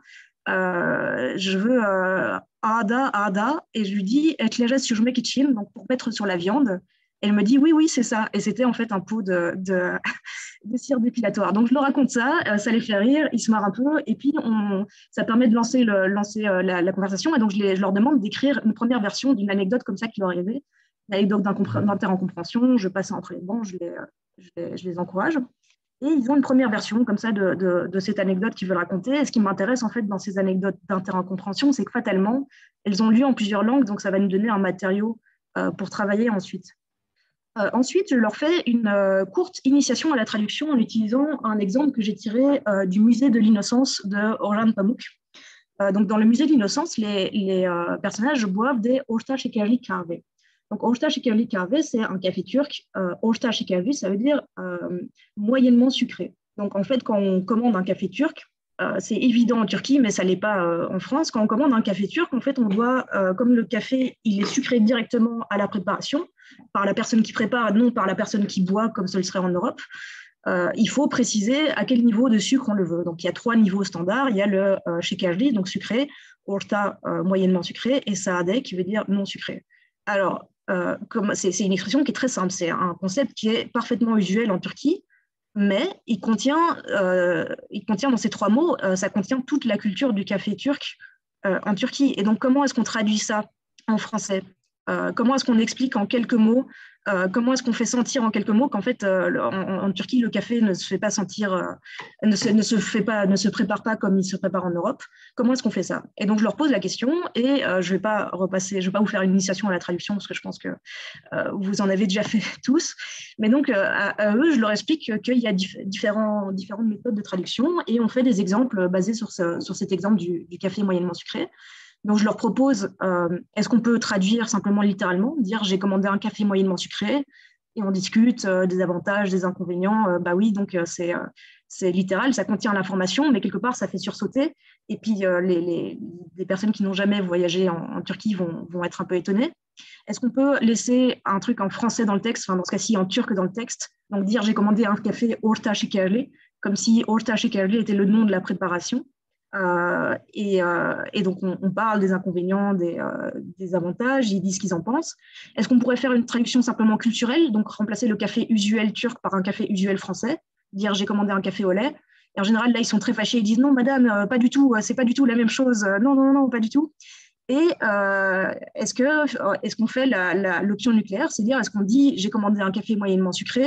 euh, je veux euh, Ada, Ada. Et je lui dis, etleres surmek için, donc pour mettre sur la viande. Et elle me dit, oui, oui, c'est ça. Et c'était en fait un pot de, de, de cire dépilatoire. Donc je leur raconte ça, euh, ça les fait rire, ils se marrent un peu. Et puis on, ça permet de lancer, le, lancer euh, la, la conversation. Et donc je, les, je leur demande d'écrire une première version d'une anecdote comme ça qui leur arrivait. L'anecdote d'inter-incompréhension, je passe entre les bancs, je les, je, les, je les encourage. Et ils ont une première version comme ça de, de, de cette anecdote qu'ils veulent raconter. Et ce qui m'intéresse en fait dans ces anecdotes d'inter-incompréhension, c'est que fatalement, elles ont lieu en plusieurs langues, donc ça va nous donner un matériau euh, pour travailler ensuite. Euh, ensuite, je leur fais une euh, courte initiation à la traduction en utilisant un exemple que j'ai tiré euh, du musée de l'innocence de Orhan Pamuk. Euh, donc dans le musée de l'innocence, les, les euh, personnages boivent des Orta Şekerli Kahve. Donc, Orta Şekerli Kahve, c'est un café turc. Euh, Orta Şekerli, ça veut dire euh, moyennement sucré. Donc, en fait, quand on commande un café turc, euh, c'est évident en Turquie, mais ça ne l'est pas euh, en France. Quand on commande un café turc, en fait, on doit, euh, comme le café, il est sucré directement à la préparation, par la personne qui prépare, non par la personne qui boit, comme ce le serait en Europe. Euh, il faut préciser à quel niveau de sucre on le veut. Donc, il y a trois niveaux standards. Il y a le euh, Şekerli, donc sucré, Orta, euh, moyennement sucré, et Saade, qui veut dire non sucré. Alors, Euh, c'est une expression qui est très simple, c'est un concept qui est parfaitement usuel en Turquie, mais il contient, euh, il contient dans ces trois mots, euh, ça contient toute la culture du café turc euh, en Turquie. Et donc, comment est-ce qu'on traduit ça en français? euh, Comment est-ce qu'on explique en quelques mots, euh, comment est-ce qu'on fait sentir en quelques mots qu'en fait, euh, en, en Turquie, le café ne se fait pas sentir, euh, ne, se, ne, se fait pas, ne se prépare pas comme il se prépare en Europe. Comment est-ce qu'on fait ça? Et donc, je leur pose la question et euh, je ne vais pas repasser, je vais pas vous faire une initiation à la traduction parce que je pense que euh, vous en avez déjà fait tous. Mais donc, euh, à, à eux, je leur explique qu'il y a dif différents, différentes méthodes de traduction et on fait des exemples basés sur, ce, sur cet exemple du, du café moyennement sucré. Donc, je leur propose, euh, est-ce qu'on peut traduire simplement littéralement, dire j'ai commandé un café moyennement sucré et on discute euh, des avantages, des inconvénients. Euh, bah oui, donc euh, c'est euh, c'est littéral, ça contient l'information, mais quelque part, ça fait sursauter. Et puis, euh, les, les, les personnes qui n'ont jamais voyagé en, en Turquie vont, vont être un peu étonnées. Est-ce qu'on peut laisser un truc en français dans le texte, enfin dans ce cas-ci en turc dans le texte, donc dire j'ai commandé un café Orta Şekerli, comme si Orta Şekerli était le nom de la préparation. Euh, et, euh, et donc, on, on parle des inconvénients, des, euh, des avantages, ils disent ce qu'ils en pensent. Est-ce qu'on pourrait faire une traduction simplement culturelle, donc remplacer le café usuel turc par un café usuel français, dire j'ai commandé un café au lait? Et en général, là, ils sont très fâchés, ils disent non, madame, euh, pas du tout, c'est pas du tout la même chose, non, non, non, pas du tout. Et euh, est-ce que, est-ce qu'on fait l'option nucléaire, c'est-à-dire est-ce qu'on dit j'ai commandé un café moyennement sucré,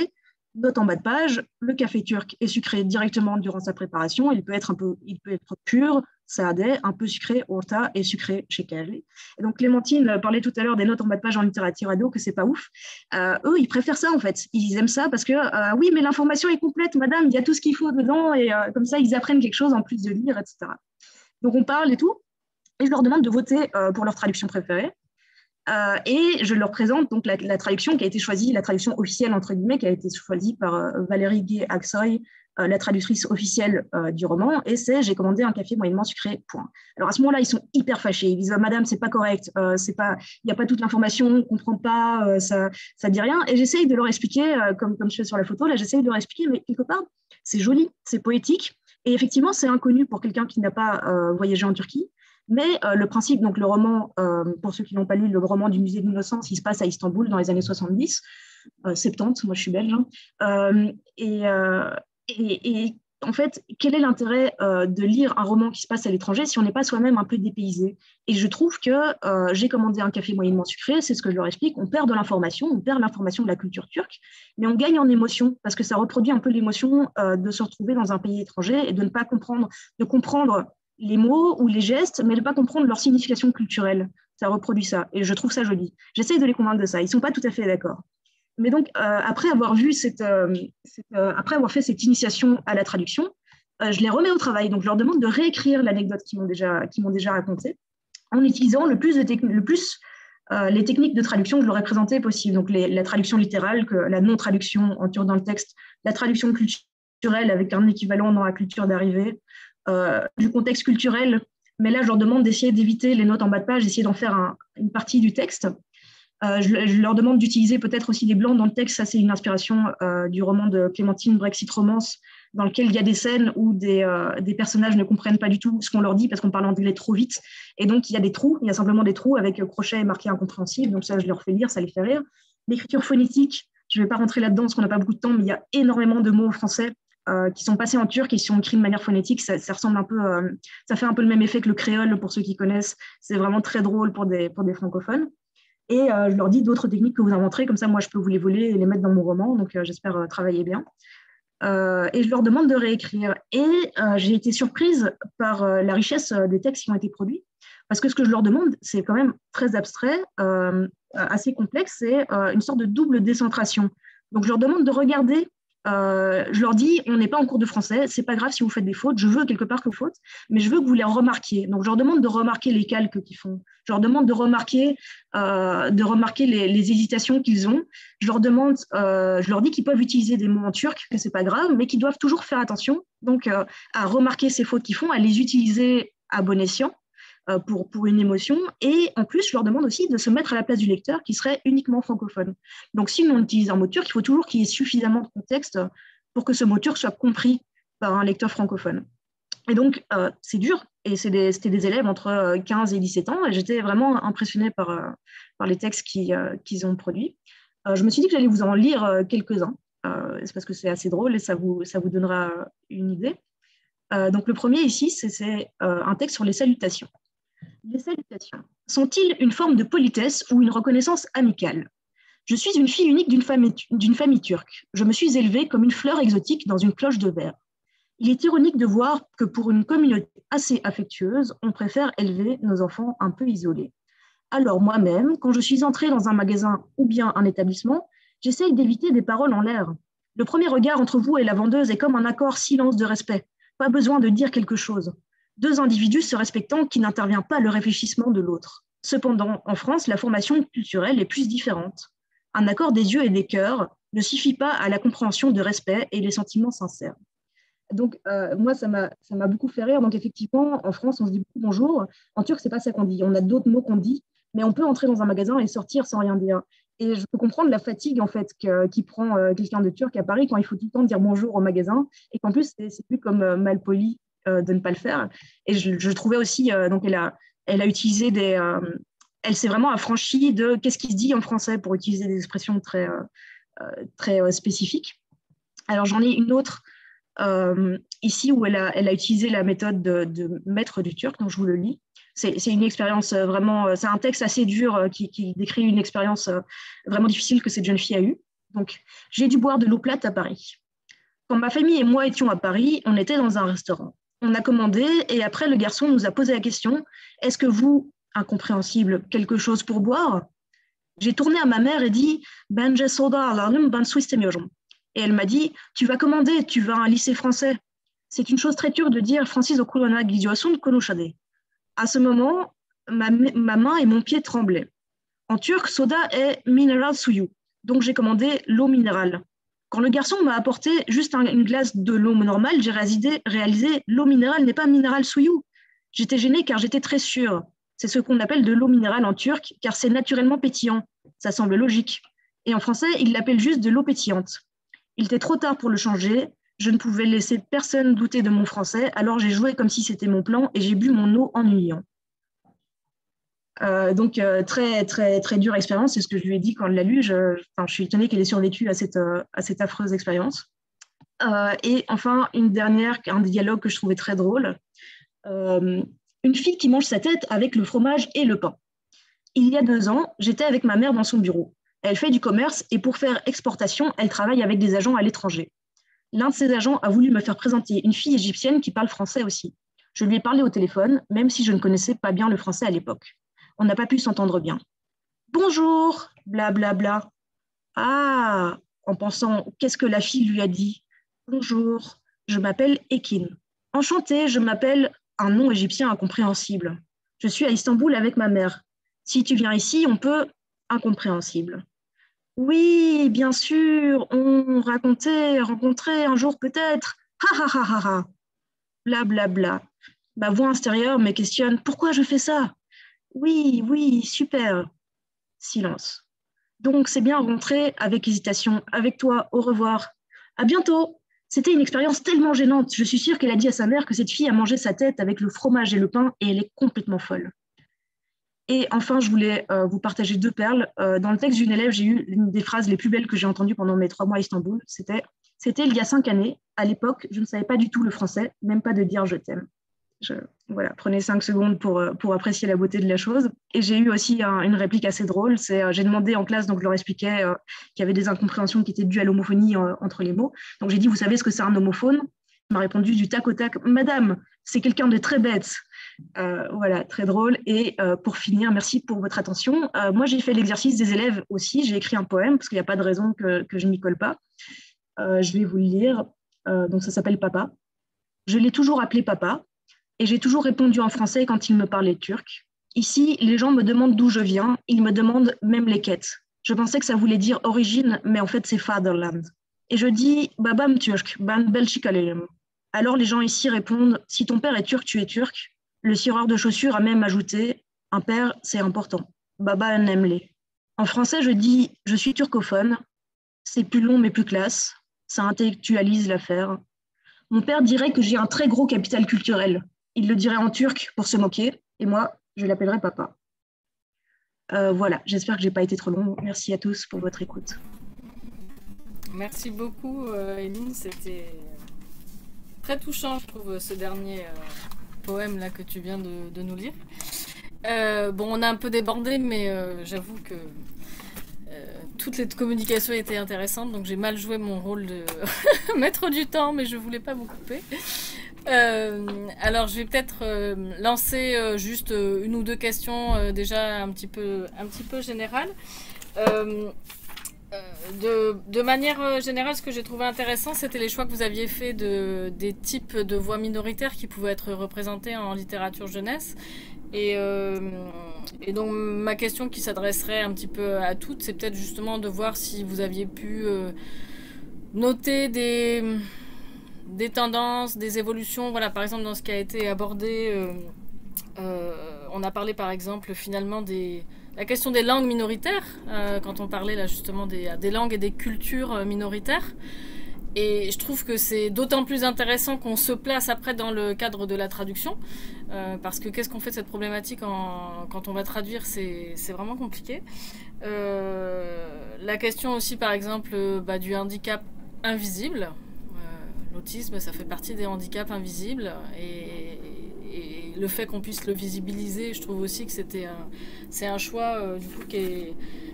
Note en bas de page, le café turc est sucré directement durant sa préparation. Il peut être un peu, il peut être pur, sade, un peu sucré, orta et sucré shekeri. Et donc Clémentine parlait tout à l'heure des notes en bas de page en littérature ado, que c'est pas ouf. Euh, eux, ils préfèrent ça en fait. Ils aiment ça parce que euh, oui, mais l'information est complète, madame, il y a tout ce qu'il faut dedans et euh, comme ça, ils apprennent quelque chose en plus de lire, et cetera. Donc on parle et tout, et je leur demande de voter euh, pour leur traduction préférée. Euh, et je leur présente donc la, la traduction qui a été choisie, la traduction officielle entre guillemets, qui a été choisie par euh, Valérie Gay-Aksoy, euh, la traductrice officielle euh, du roman, et c'est « J'ai commandé un café moyennement sucré, point ». Alors à ce moment-là, ils sont hyper fâchés, ils disent « Madame, c'est pas correct, euh, c'est pas, il n'y a pas toute l'information, on ne comprend pas, euh, ça ne dit rien ». Et j'essaye de leur expliquer, euh, comme, comme je fais sur la photo, là j'essaye de leur expliquer, mais quelque part, c'est joli, c'est poétique, et effectivement, c'est inconnu pour quelqu'un qui n'a pas euh, voyagé en Turquie. Mais euh, le principe, donc le roman, euh, pour ceux qui n'ont pas lu, le roman du musée de l'Innocence, il se passe à Istanbul dans les années soixante-dix, euh, soixante-dix, moi je suis belge. Hein. Euh, et, euh, et, et en fait, quel est l'intérêt euh, de lire un roman qui se passe à l'étranger si on n'est pas soi-même un peu dépaysé? Et je trouve que euh, J'ai commandé un café moyennement sucré, c'est ce que je leur explique, on perd de l'information, on perd l'information de la culture turque, mais on gagne en émotion, parce que ça reproduit un peu l'émotion euh, de se retrouver dans un pays étranger et de ne pas comprendre, de comprendre les mots ou les gestes, mais de ne pas comprendre leur signification culturelle. Ça reproduit ça, et je trouve ça joli. J'essaye de les convaincre de ça, ils ne sont pas tout à fait d'accord. Mais donc, euh, après avoir vu cette, euh, cette, euh, après avoir fait cette initiation à la traduction, euh, je les remets au travail. Donc, je leur demande de réécrire l'anecdote qu'ils m'ont déjà, qu'ils m'ont déjà racontée, en utilisant le plus, de le plus euh, les techniques de traduction que je leur ai présentées possible. Donc, les, la traduction littérale, que, la non-traduction en turc dans le texte, la traduction culturelle avec un équivalent dans la culture d'arrivée, Euh, du contexte culturel, mais là je leur demande d'essayer d'éviter les notes en bas de page, d'essayer d'en faire un, une partie du texte. Euh, je, je leur demande d'utiliser peut-être aussi des blancs dans le texte, ça c'est une inspiration euh, du roman de Clémentine Brexit Romance, dans lequel il y a des scènes où des, euh, des personnages ne comprennent pas du tout ce qu'on leur dit parce qu'on parle anglais trop vite, et donc il y a des trous, il y a simplement des trous avec crochet marqué incompréhensible, donc ça je leur fais lire, ça les fait rire. L'écriture phonétique, je ne vais pas rentrer là-dedans parce qu'on n'a pas beaucoup de temps, mais il y a énormément de mots français Euh, qui sont passés en turc et qui sont écrits de manière phonétique, ça, ça ressemble un peu, euh, ça fait un peu le même effet que le créole pour ceux qui connaissent. C'est vraiment très drôle pour des, pour des francophones. Et euh, je leur dis d'autres techniques que vous inventerez, comme ça moi je peux vous les voler et les mettre dans mon roman, donc euh, j'espère euh, travailler bien. Euh, et je leur demande de réécrire. Et euh, j'ai été surprise par euh, la richesse euh, des textes qui ont été produits, parce que ce que je leur demande, c'est quand même très abstrait, euh, assez complexe, c'est euh, une sorte de double décentration. Donc je leur demande de regarder. Euh, je leur dis, on n'est pas en cours de français, c'est pas grave si vous faites des fautes, je veux quelque part que vous fautes, mais je veux que vous les remarquiez. Donc je leur demande de remarquer les calques qu'ils font, je leur demande de remarquer, euh, de remarquer les, les hésitations qu'ils ont, je leur demande, euh, je leur dis qu'ils peuvent utiliser des mots en turc, que c'est pas grave, mais qu'ils doivent toujours faire attention donc euh, à remarquer ces fautes qu'ils font, à les utiliser à bon escient. Pour, pour une émotion, et en plus je leur demande aussi de se mettre à la place du lecteur qui serait uniquement francophone. Donc si on utilise un mot turc, il faut toujours qu'il y ait suffisamment de contexte pour que ce mot turc soit compris par un lecteur francophone. Et donc euh, c'est dur, et c'est des, c'était des élèves entre quinze et dix-sept ans, et j'étais vraiment impressionnée par, euh, par les textes qu'ils, euh, qu'ils ont produits. Euh, je me suis dit que j'allais vous en lire quelques-uns, euh, c'est parce que c'est assez drôle et ça vous, ça vous donnera une idée. Euh, donc le premier ici, c'est, c'est euh, un texte sur les salutations. Les salutations sont-ils une forme de politesse ou une reconnaissance amicale? Je suis une fille unique d'une famille, d'une famille turque. Je me suis élevée comme une fleur exotique dans une cloche de verre. Il est ironique de voir que pour une communauté assez affectueuse, on préfère élever nos enfants un peu isolés. Alors moi-même, quand je suis entrée dans un magasin ou bien un établissement, j'essaye d'éviter des paroles en l'air. Le premier regard entre vous et la vendeuse est comme un accord silence de respect. Pas besoin de dire quelque chose. Deux individus se respectant qui n'intervient pas le réfléchissement de l'autre. Cependant, en France, la formation culturelle est plus différente. Un accord des yeux et des cœurs ne suffit pas à la compréhension de respect et les sentiments sincères. Donc, euh, moi, ça m'a, ça m'a beaucoup fait rire. Donc, effectivement, en France, on se dit beaucoup bonjour. En turc, c'est pas ça qu'on dit. On a d'autres mots qu'on dit, mais on peut entrer dans un magasin et sortir sans rien dire. Et je peux comprendre la fatigue, en fait, que, qui prend euh, quelqu'un de turc à Paris quand il faut tout le temps dire bonjour au magasin, et qu'en plus, c'est, c'est plus comme euh, mal poli de ne pas le faire. Et je, je trouvais aussi, euh, donc elle a, elle a utilisé des... Euh, elle s'est vraiment affranchie de qu'est-ce qui se dit en français pour utiliser des expressions très, euh, très euh, spécifiques. Alors j'en ai une autre euh, ici où elle a, elle a utilisé la méthode de, de maître du turc, donc je vous le lis. C'est, c'est une expérience vraiment... C'est un texte assez dur qui, qui décrit une expérience vraiment difficile que cette jeune fille a eue. Donc, j'ai dû boire de l'eau plate à Paris. Quand ma famille et moi étions à Paris, on était dans un restaurant. On a commandé et après, le garçon nous a posé la question « Est-ce que vous, incompréhensible, quelque chose pour boire ?» J'ai tourné à ma mère et dit « Ben j'ai soda alarm, ben suistemiyorum. » Et elle m'a dit « Tu vas commander, tu vas à un lycée français. » C'est une chose très dure de dire « Francis okulona gidiyorsun konuşade ». À ce moment, ma, ma main et mon pied tremblaient. En turc, soda est mineral suyu. Donc j'ai commandé l'eau minérale. Quand le garçon m'a apporté juste un, une glace de l'eau normale, j'ai réalisé, réalisé l'eau minérale n'est pas minéral suyu. J'étais gênée car j'étais très sûre. C'est ce qu'on appelle de l'eau minérale en turc car c'est naturellement pétillant. Ça semble logique. Et en français, ils l'appellent juste de l'eau pétillante. Il était trop tard pour le changer. Je ne pouvais laisser personne douter de mon français, alors j'ai joué comme si c'était mon plan et j'ai bu mon eau ennuyant. Euh, donc, euh, très, très, très dure expérience, c'est ce que je lui ai dit quand elle l'a lu. Je, enfin, je suis étonnée qu'elle ait survécu à cette, euh, à cette affreuse expérience. Euh, et enfin, une dernière, un dialogue que je trouvais très drôle. Euh, une fille qui mange sa tête avec le fromage et le pain. Il y a deux ans, j'étais avec ma mère dans son bureau. Elle fait du commerce et pour faire exportation, elle travaille avec des agents à l'étranger. L'un de ces agents a voulu me faire présenter une fille égyptienne qui parle français aussi. Je lui ai parlé au téléphone, même si je ne connaissais pas bien le français à l'époque. On n'a pas pu s'entendre bien. « Bonjour !» blablabla. Bla, bla. Ah, en pensant, qu'est-ce que la fille lui a dit? « Bonjour, je m'appelle Ekin. Enchantée, je m'appelle un nom égyptien incompréhensible. Je suis à Istanbul avec ma mère. Si tu viens ici, on peut... incompréhensible. Oui, bien sûr, on racontait, rencontrait un jour peut-être. Ha ha ha ha ha. Blablabla. Ma voix intérieure me questionne. Pourquoi je fais ça? Oui, oui, super. Silence. Donc, c'est bien rentré avec hésitation. Avec toi, au revoir. À bientôt. C'était une expérience tellement gênante. Je suis sûre qu'elle a dit à sa mère que cette fille a mangé sa tête avec le fromage et le pain et elle est complètement folle. Et enfin, je voulais euh, vous partager deux perles. Euh, dans le texte d'une élève, j'ai eu une des phrases les plus belles que j'ai entendues pendant mes trois mois à Istanbul. C'était « C'était il y a cinq années. À l'époque, je ne savais pas du tout le français, même pas de dire « je t'aime ». Je, voilà, prenez cinq secondes pour, pour apprécier la beauté de la chose. Et j'ai eu aussi un, une réplique assez drôle. C'est, euh, j'ai demandé en classe, donc je leur expliquais euh, qu'il y avait des incompréhensions qui étaient dues à l'homophonie euh, entre les mots. Donc j'ai dit, vous savez ce que c'est un homophone? Il m'a répondu du tac au tac, madame, c'est quelqu'un de très bête. Euh, voilà, très drôle. Et euh, pour finir, merci pour votre attention. Euh, moi, j'ai fait l'exercice des élèves aussi. J'ai écrit un poème parce qu'il n'y a pas de raison que, que je n'y colle pas. Euh, je vais vous le lire. Euh, donc ça s'appelle Papa. Je l'ai toujours appelé Papa. Et j'ai toujours répondu en français quand il me parlait turc. Ici, les gens me demandent d'où je viens. Ils me demandent même les quêtes. Je pensais que ça voulait dire origine, mais en fait, c'est fatherland. Et je dis, babam turc, ban belchikalem. Alors les gens ici répondent, si ton père est turc, tu es turc. Le cireur de chaussures a même ajouté, un père, c'est important. Baba nemle. En français, je dis, je suis turcophone. C'est plus long, mais plus classe. Ça intellectualise l'affaire. Mon père dirait que j'ai un très gros capital culturel. Il le dirait en turc pour se moquer, et moi, je l'appellerai papa. Euh, voilà, j'espère que je n'ai pas été trop long. Merci à tous pour votre écoute. Merci beaucoup, euh, Eline. C'était très touchant, je trouve, ce dernier euh, poème là que tu viens de, de nous lire. Euh, bon, on a un peu débordé, mais euh, j'avoue que euh, toutes les communications étaient intéressantes, donc j'ai mal joué mon rôle de maître du temps, mais je ne voulais pas vous couper. Euh, alors je vais peut-être euh, lancer euh, juste euh, une ou deux questions euh, déjà un petit peu, un petit peu générales. Euh, euh, de, de manière générale, ce que j'ai trouvé intéressant, c'était les choix que vous aviez fait de, des types de voix minoritaires qui pouvaient être représentés en littérature jeunesse. Et, euh, et donc ma question qui s'adresserait un petit peu à toutes, c'est peut-être justement de voir si vous aviez pu euh, noter des... des tendances, des évolutions, voilà, par exemple dans ce qui a été abordé, euh, euh, on a parlé par exemple finalement des la question des langues minoritaires, euh, quand on parlait là justement des, des langues et des cultures minoritaires, et je trouve que c'est d'autant plus intéressant qu'on se place après dans le cadre de la traduction, euh, parce que qu'est-ce qu'on fait de cette problématique en, quand on va traduire, c'est vraiment compliqué. Euh, la question aussi par exemple bah, du handicap invisible. L'autisme, ça fait partie des handicaps invisibles et, et le fait qu'on puisse le visibiliser, je trouve aussi que c'était un, c'est un choix euh, du coup qui est,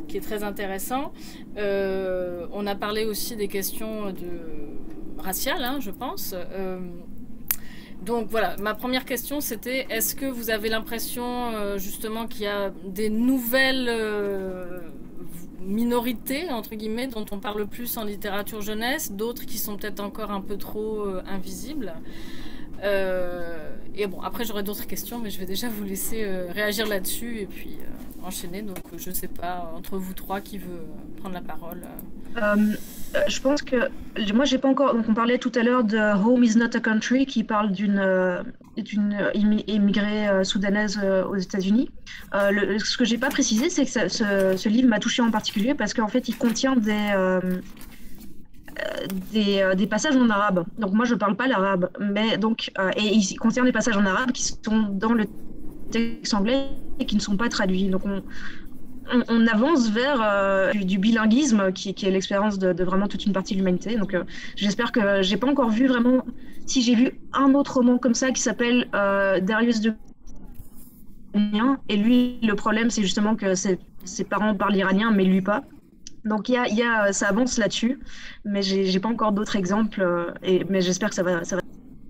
qui est très intéressant. Euh, on a parlé aussi des questions de raciales, hein, je pense. Euh, donc voilà, ma première question c'était, est-ce que vous avez l'impression euh, justement qu'il y a des nouvelles euh, minorités, entre guillemets, dont on parle plus en littérature jeunesse, d'autres qui sont peut-être encore un peu trop euh, invisibles? Euh, et bon, après j'aurai d'autres questions, mais je vais déjà vous laisser euh, réagir là-dessus et puis euh, enchaîner. Donc je sais pas, entre vous trois, qui veut prendre la parole. Euh, je pense que moi j'ai pas encore. Donc on parlait tout à l'heure de Home is not a country, qui parle d'une euh, d'une immigrée euh, soudanaise euh, aux États-Unis. Euh, le, ce que j'ai pas précisé, c'est que ça, ce, ce livre m'a touché en particulier parce qu'en fait il contient des euh, Des, euh, des passages en arabe. Donc moi je parle pas l'arabe, mais donc euh, et il contient des passages en arabe qui sont dans le texte anglais et qui ne sont pas traduits. Donc on, on, on avance vers euh, du, du bilinguisme qui, qui est l'expérience de, de vraiment toute une partie de l'humanité. Donc euh, j'espère que j'ai pas encore vu vraiment. Si j'ai vu un autre roman comme ça qui s'appelle euh, Darius de Iranien, et lui le problème c'est justement que ses, ses parents parlent iranien mais lui pas. Donc, il y a, il y a, ça avance là-dessus, mais j'ai, j'ai pas encore d'autres exemples, euh, et, mais j'espère que ça va, ça va.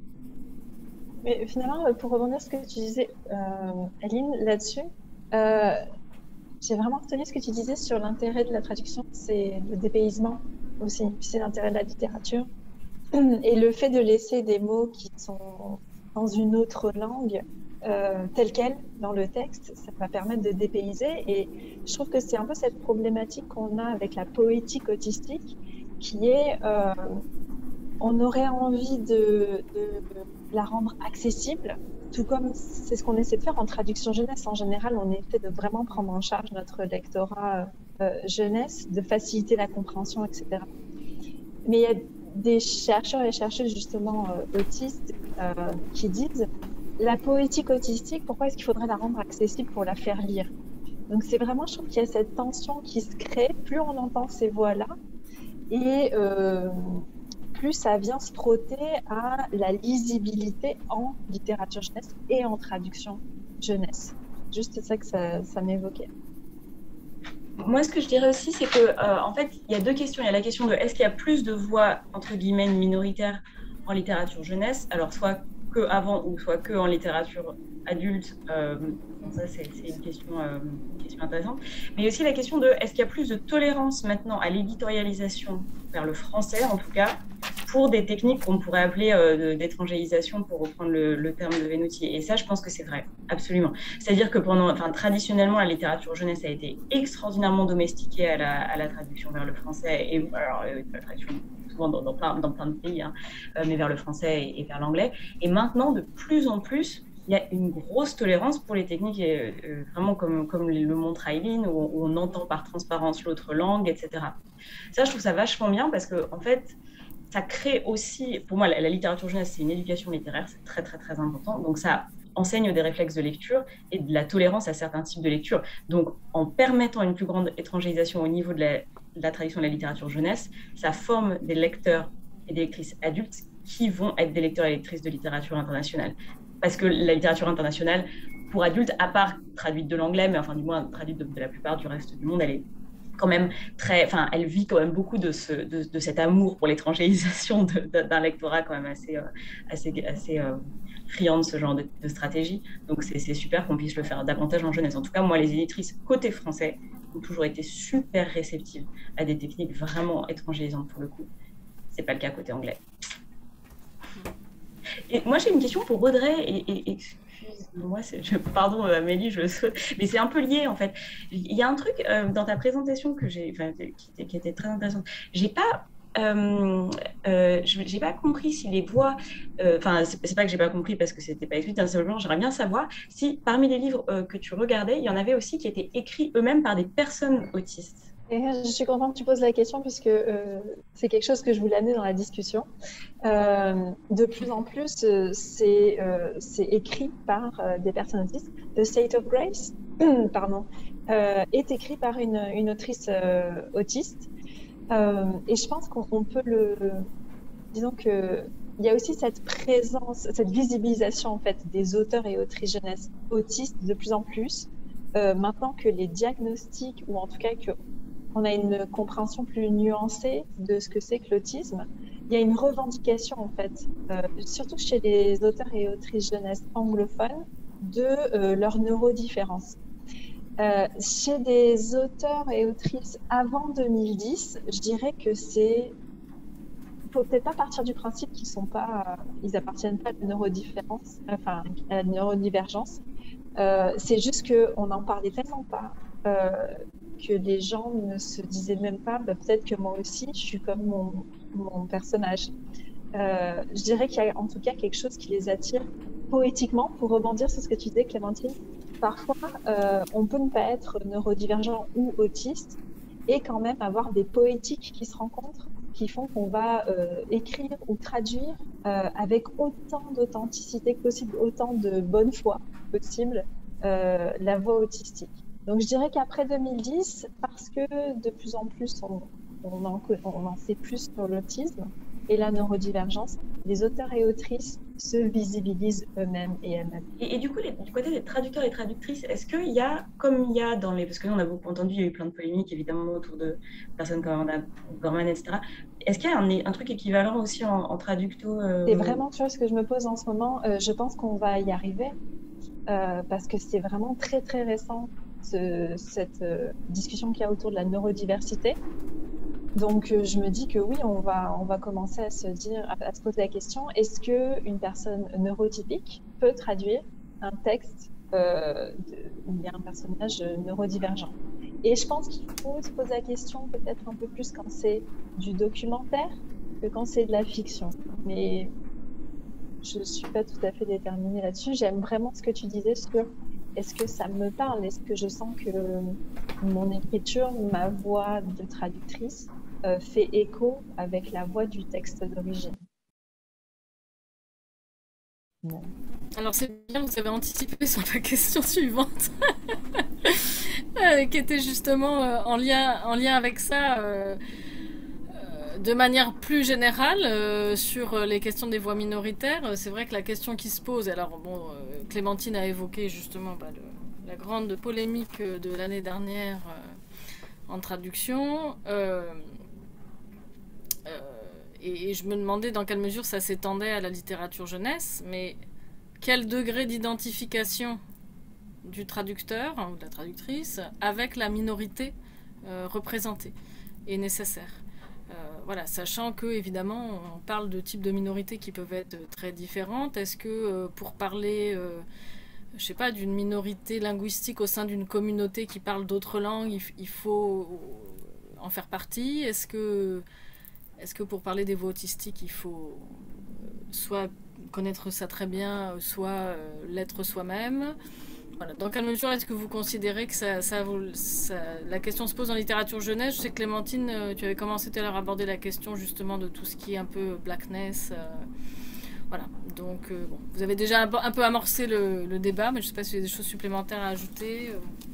Mais finalement, pour rebondir sur ce que tu disais, euh, Aline, là-dessus, euh, j'ai vraiment retenu ce que tu disais sur l'intérêt de la traduction, c'est le dépaysement aussi, puis c'est l'intérêt de la littérature. Et le fait de laisser des mots qui sont dans une autre langue, Euh, telle qu'elle dans le texte, ça va permettre de dépayser. Et je trouve que c'est un peu cette problématique qu'on a avec la poétique autistique, qui est, euh, on aurait envie de, de la rendre accessible, tout comme c'est ce qu'on essaie de faire en traduction jeunesse. En général, on essaie de vraiment prendre en charge notre lectorat euh, jeunesse, de faciliter la compréhension, et cetera. Mais il y a des chercheurs et chercheuses justement euh, autistes euh, qui disent la poétique autistique, pourquoi est-ce qu'il faudrait la rendre accessible pour la faire lire? Donc c'est vraiment, je trouve qu'il y a cette tension qui se crée, plus on entend ces voix-là, et euh, plus ça vient se frotter à la lisibilité en littérature jeunesse et en traduction jeunesse. Juste ça que ça, ça m'évoquait. Moi, ce que je dirais aussi, c'est que euh, en fait, il y a deux questions. Il y a la question de est-ce qu'il y a plus de voix, entre guillemets, minoritaires en littérature jeunesse, alors soit que avant ou soit que en littérature adulte, euh, ça c'est, c'est une, question, euh, une question intéressante. Mais il y a aussi la question de est-ce qu'il y a plus de tolérance maintenant à l'éditorialisation vers le français, en tout cas, pour des techniques qu'on pourrait appeler euh, d'étrangérisation, pour reprendre le, le terme de Venuti. Et ça, je pense que c'est vrai, absolument. C'est-à-dire que pendant, enfin, traditionnellement, la littérature jeunesse a été extraordinairement domestiquée à la, à la traduction vers le français, et alors, euh, la traduction souvent dans, dans, plein, dans plein de pays, hein, euh, mais vers le français et, et vers l'anglais. Et maintenant, de plus en plus, il y a une grosse tolérance pour les techniques, et, euh, vraiment comme, comme le montre Aileen, où, où on entend par transparence l'autre langue, et cetera. Ça, je trouve ça vachement bien parce que, en fait, ça crée aussi, pour moi, la, la littérature jeunesse, c'est une éducation littéraire, c'est très, très, très important. Donc, ça enseigne des réflexes de lecture et de la tolérance à certains types de lecture. Donc, en permettant une plus grande étrangérisation au niveau de la, de la tradition de la littérature jeunesse, ça forme des lecteurs et des lectrices adultes qui vont être des lecteurs et lectrices de littérature internationale. Parce que la littérature internationale, pour adultes, à part traduite de l'anglais, mais enfin du moins traduite de, de la plupart du reste du monde, elle est quand même très, enfin, elle vit quand même beaucoup de, ce, de, de cet amour pour l'étrangérisation de, de, d'un lectorat quand même assez, euh, assez, assez euh, friand de ce genre de, de stratégie. Donc c'est, c'est super qu'on puisse le faire davantage en jeunesse. En tout cas, moi, les éditrices côté français ont toujours été super réceptives à des techniques vraiment étrangérisantes pour le coup. C'est pas le cas côté anglais. Et moi, j'ai une question pour Audrey, et, et, et excuse-moi, c'est, je, pardon Amélie, je, mais c'est un peu lié en fait. Il y a un truc euh, dans ta présentation que j'ai, enfin, qui, qui était très intéressante. J'ai pas, euh, euh, j'ai pas compris si les voix, enfin, euh, c'est, c'est pas que j'ai pas compris parce que c'était pas expliqué, simplement, j'aimerais bien savoir si parmi les livres euh, que tu regardais, il y en avait aussi qui étaient écrits eux-mêmes par des personnes autistes. Et je suis contente que tu poses la question puisque euh, c'est quelque chose que je voulais amener dans la discussion. Euh, de plus en plus, euh, c'est, euh, c'est écrit par euh, des personnes autistes. The State of Grace, pardon, euh, est écrit par une, une autrice euh, autiste. Euh, et je pense qu'on on peut le... Disons que il y a aussi cette présence, cette visibilisation en fait des auteurs et autrices jeunesse autistes de plus en plus. euh, maintenant que les diagnostics, ou en tout cas qu'on a une compréhension plus nuancée de ce que c'est que l'autisme, il y a une revendication en fait, euh, surtout chez les auteurs et autrices jeunesse anglophones, de euh, leur neurodifférence. Euh, chez des auteurs et autrices avant deux mille dix, je dirais que c'est... Il faut peut-être pas partir du principe qu'ils sont pas, ils appartiennent pas à la neurodifférence, enfin à la neurodivergence. Euh, c'est juste qu'on n'en parlait tellement pas euh, que les gens ne se disaient même pas, bah, peut-être que moi aussi, je suis comme mon, mon personnage. Euh, je dirais qu'il y a en tout cas quelque chose qui les attire poétiquement, pour rebondir sur ce que tu disais, Clémentine. Parfois, euh, on peut ne pas être neurodivergent ou autiste et quand même avoir des poétiques qui se rencontrent, qui font qu'on va euh, écrire ou traduire euh, avec autant d'authenticité que possible, autant de bonne foi possible, euh, la voix autistique. Donc je dirais qu'après deux mille dix, parce que de plus en plus on, on, en, on en sait plus sur l'autisme et la neurodivergence, les auteurs et autrices se visibilisent eux-mêmes et elles-mêmes. Et, et du coup, les, du côté des traducteurs et traductrices, est-ce qu'il y a, comme il y a dans les... Parce que nous, on a beaucoup entendu, il y a eu plein de polémiques, évidemment, autour de personnes comme Amanda Gorman, et cetera. Est-ce qu'il y a un, un truc équivalent aussi en, en traducto euh... C'est vraiment, tu vois, ce que je me pose en ce moment. Euh, je pense qu'on va y arriver euh, parce que c'est vraiment très, très récent, ce, cette euh, discussion qu'il y a autour de la neurodiversité. Donc, euh, je me dis que oui, on va, on va commencer à se dire, à, à se poser la question, est-ce qu'une personne neurotypique peut traduire un texte euh, de, où il y a un personnage neurodivergent? Et je pense qu'il faut se poser la question peut-être un peu plus quand c'est du documentaire que quand c'est de la fiction. Mais je ne suis pas tout à fait déterminée là-dessus. J'aime vraiment ce que tu disais sur est-ce que ça me parle? Est-ce que je sens que mon écriture, ma voix de traductrice euh, fait écho avec la voix du texte d'origine? Bon. Alors c'est bien, vous avez anticipé sur la question suivante, euh, qui était justement euh, en, lien, en lien avec ça, euh, euh, de manière plus générale, euh, sur les questions des voix minoritaires. C'est vrai que la question qui se pose, alors bon, euh, Clémentine a évoqué justement bah, le, la grande polémique de l'année dernière euh, en traduction, euh, euh, et, et je me demandais dans quelle mesure ça s'étendait à la littérature jeunesse, mais quel degré d'identification du traducteur hein, ou de la traductrice avec la minorité euh, représentée est nécessaire. Euh, voilà, sachant que évidemment on parle de types de minorités qui peuvent être très différentes. Est-ce que euh, pour parler, euh, je sais pas, d'une minorité linguistique au sein d'une communauté qui parle d'autres langues, il, il faut en faire partie? Est-ce que, est-ce que pour parler des voix autistiques, il faut soit connaître ça très bien, soit euh, l'être soi-même? Voilà. Dans quelle mesure est-ce que vous considérez que ça, ça, ça, la question se pose en littérature jeunesse? Je sais que Clémentine, tu avais commencé tout à l'heure à aborder la question justement de tout ce qui est un peu blackness. Euh, voilà. Donc, euh, bon. Vous avez déjà un peu, un peu amorcé le, le débat, mais je ne sais pas s'il y a des choses supplémentaires à ajouter.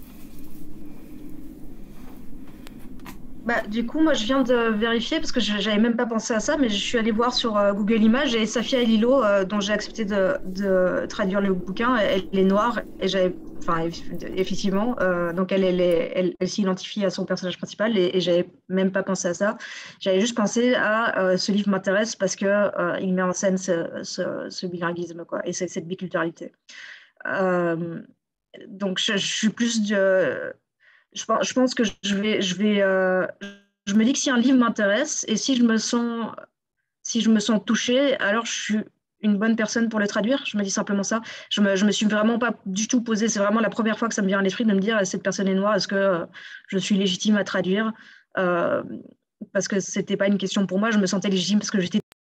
Bah, du coup, moi, je viens de vérifier parce que je n'avais même pas pensé à ça, mais je suis allée voir sur euh, Google Images et Safia Lilo, euh, dont j'ai accepté de, de traduire le bouquin, elle, elle est noire et j'avais, enfin, effectivement, euh, donc elle, elle, elle, elle, elle s'identifie à son personnage principal et, et j'avais même pas pensé à ça. J'avais juste pensé à euh, ce livre m'intéresse parce que euh, il met en scène ce, ce, ce bilinguisme, quoi, et cette, cette biculturalité. Euh, donc, je, je suis plus de Je pense, je pense que je vais, je vais, euh, je me dis que si un livre m'intéresse et si je me sens, si je me sens touchée, alors je suis une bonne personne pour le traduire. Je me dis simplement ça. Je me, je me suis vraiment pas du tout posée. C'est vraiment la première fois que ça me vient à l'esprit de me dire cette personne est noire. Est-ce que euh, je suis légitime à traduire euh, parce que c'était pas une question pour moi. Je me sentais légitime parce que j'étais.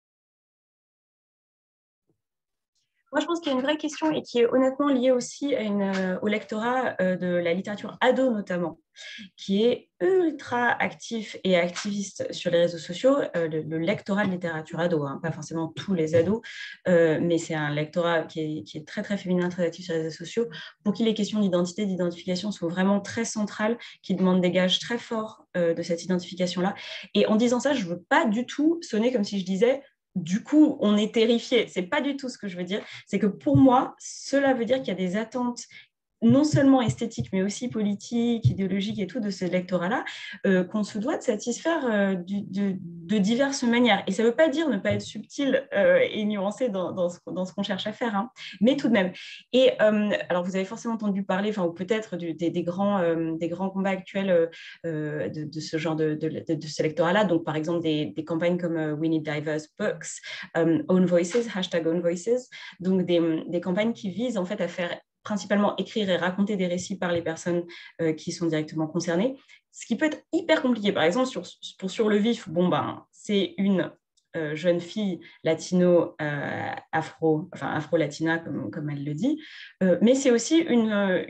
Moi, je pense qu'il y a une vraie question et qui est honnêtement liée aussi à une, euh, au lectorat euh, de la littérature ado notamment, qui est ultra actif et activiste sur les réseaux sociaux. Euh, le, le lectorat de littérature ado, hein, pas forcément tous les ados, euh, mais c'est un lectorat qui est, qui est très très féminin, très actif sur les réseaux sociaux, pour qui les questions d'identité, d'identification sont vraiment très centrales, qui demandent des gages très forts euh, de cette identification-là. Et en disant ça, je ne veux pas du tout sonner comme si je disais du coup, on est terrifié. C'est pas du tout ce que je veux dire. C'est que pour moi, cela veut dire qu'il y a des attentes non seulement esthétique, mais aussi politique, idéologique et tout de ce lectorat-là, euh, qu'on se doit de satisfaire euh, du, de, de diverses manières. Et ça ne veut pas dire ne pas être subtil euh, et nuancé dans, dans ce, dans ce qu'on cherche à faire, hein, mais tout de même. Et euh, alors, vous avez forcément entendu parler, enfin, ou peut-être des, des, grands, euh, des grands combats actuels euh, de, de ce genre de, de, de, de ce lectorat-là. Donc, par exemple, des, des campagnes comme euh, We Need Diverse Books, um, Own Voices, hashtag Own Voices, donc des, des campagnes qui visent en fait à faire principalement écrire et raconter des récits par les personnes euh, qui sont directement concernées, ce qui peut être hyper compliqué. Par exemple, sur, pour Sur le vif, bon, ben, c'est une euh, jeune fille latino, euh, afro, enfin afro-latina, comme, comme elle le dit, euh, mais c'est aussi une,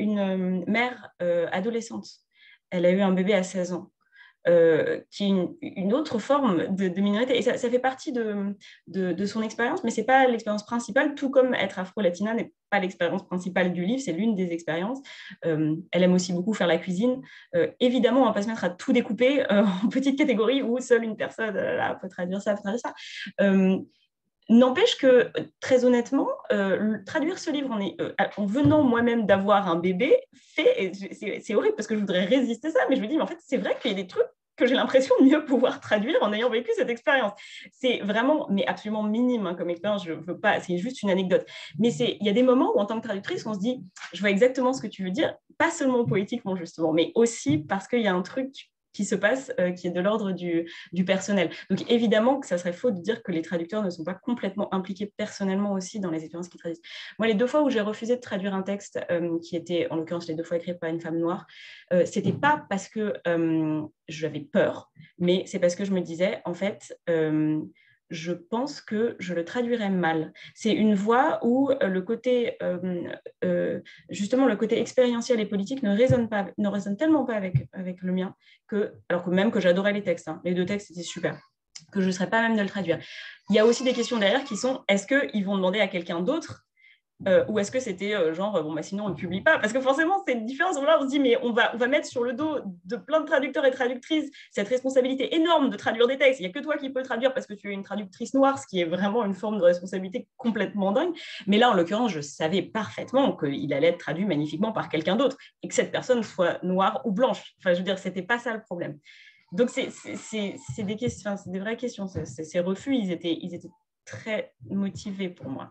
une mère euh, adolescente. Elle a eu un bébé à seize ans. Euh, qui est une, une autre forme de, de minorité. Et ça, ça fait partie de, de, de son expérience, mais ce n'est pas l'expérience principale, tout comme être afro-latina n'est pas l'expérience principale du livre, c'est l'une des expériences. Euh, elle aime aussi beaucoup faire la cuisine. Euh, évidemment, on ne va pas se mettre à tout découper euh, en petites catégories où seule une personne euh, là, peut traduire ça, peut traduire ça. Euh, N'empêche que, très honnêtement, euh, traduire ce livre en, est, euh, en venant moi-même d'avoir un bébé, fait, c'est horrible parce que je voudrais résister à ça, mais je me dis, mais en fait, c'est vrai qu'il y a des trucs que j'ai l'impression de mieux pouvoir traduire en ayant vécu cette expérience. C'est vraiment, mais absolument minime hein, comme expérience, je veux pas, c'est juste une anecdote. Mais il y a des moments où, en tant que traductrice, on se dit, je vois exactement ce que tu veux dire, pas seulement poétiquement, justement, mais aussi parce qu'il y a un truc qui se passe, euh, qui est de l'ordre du, du personnel. Donc évidemment que ça serait faux de dire que les traducteurs ne sont pas complètement impliqués personnellement aussi dans les expériences qu'ils traduisent. Moi, les deux fois où j'ai refusé de traduire un texte euh, qui était, en l'occurrence, les deux fois écrit par une femme noire, euh, c'était pas parce que euh, j'avais peur, mais c'est parce que je me disais, en fait, euh, je pense que je le traduirais mal. C'est une voie où le côté, euh, euh, justement, le côté expérientiel et politique ne résonne, pas, ne résonne tellement pas avec, avec le mien, que, alors que même que j'adorais les textes, hein, les deux textes étaient super, que je ne serais pas même de le traduire. Il y a aussi des questions derrière qui sont, est-ce qu'ils vont demander à quelqu'un d'autre Euh, ou est-ce que c'était euh, genre, bon, bah, sinon on ne publie pas? Parce que forcément, c'est une différence. Là, on se dit, mais on va, on va mettre sur le dos de plein de traducteurs et traductrices cette responsabilité énorme de traduire des textes. Il n'y a que toi qui peux le traduire parce que tu es une traductrice noire, ce qui est vraiment une forme de responsabilité complètement dingue. Mais là, en l'occurrence, je savais parfaitement qu'il allait être traduit magnifiquement par quelqu'un d'autre et que cette personne soit noire ou blanche. Enfin, je veux dire, ce n'était pas ça le problème. Donc, c'est des questions, c'est des vraies questions. Ces refus, ils étaient, ils étaient très motivés pour moi.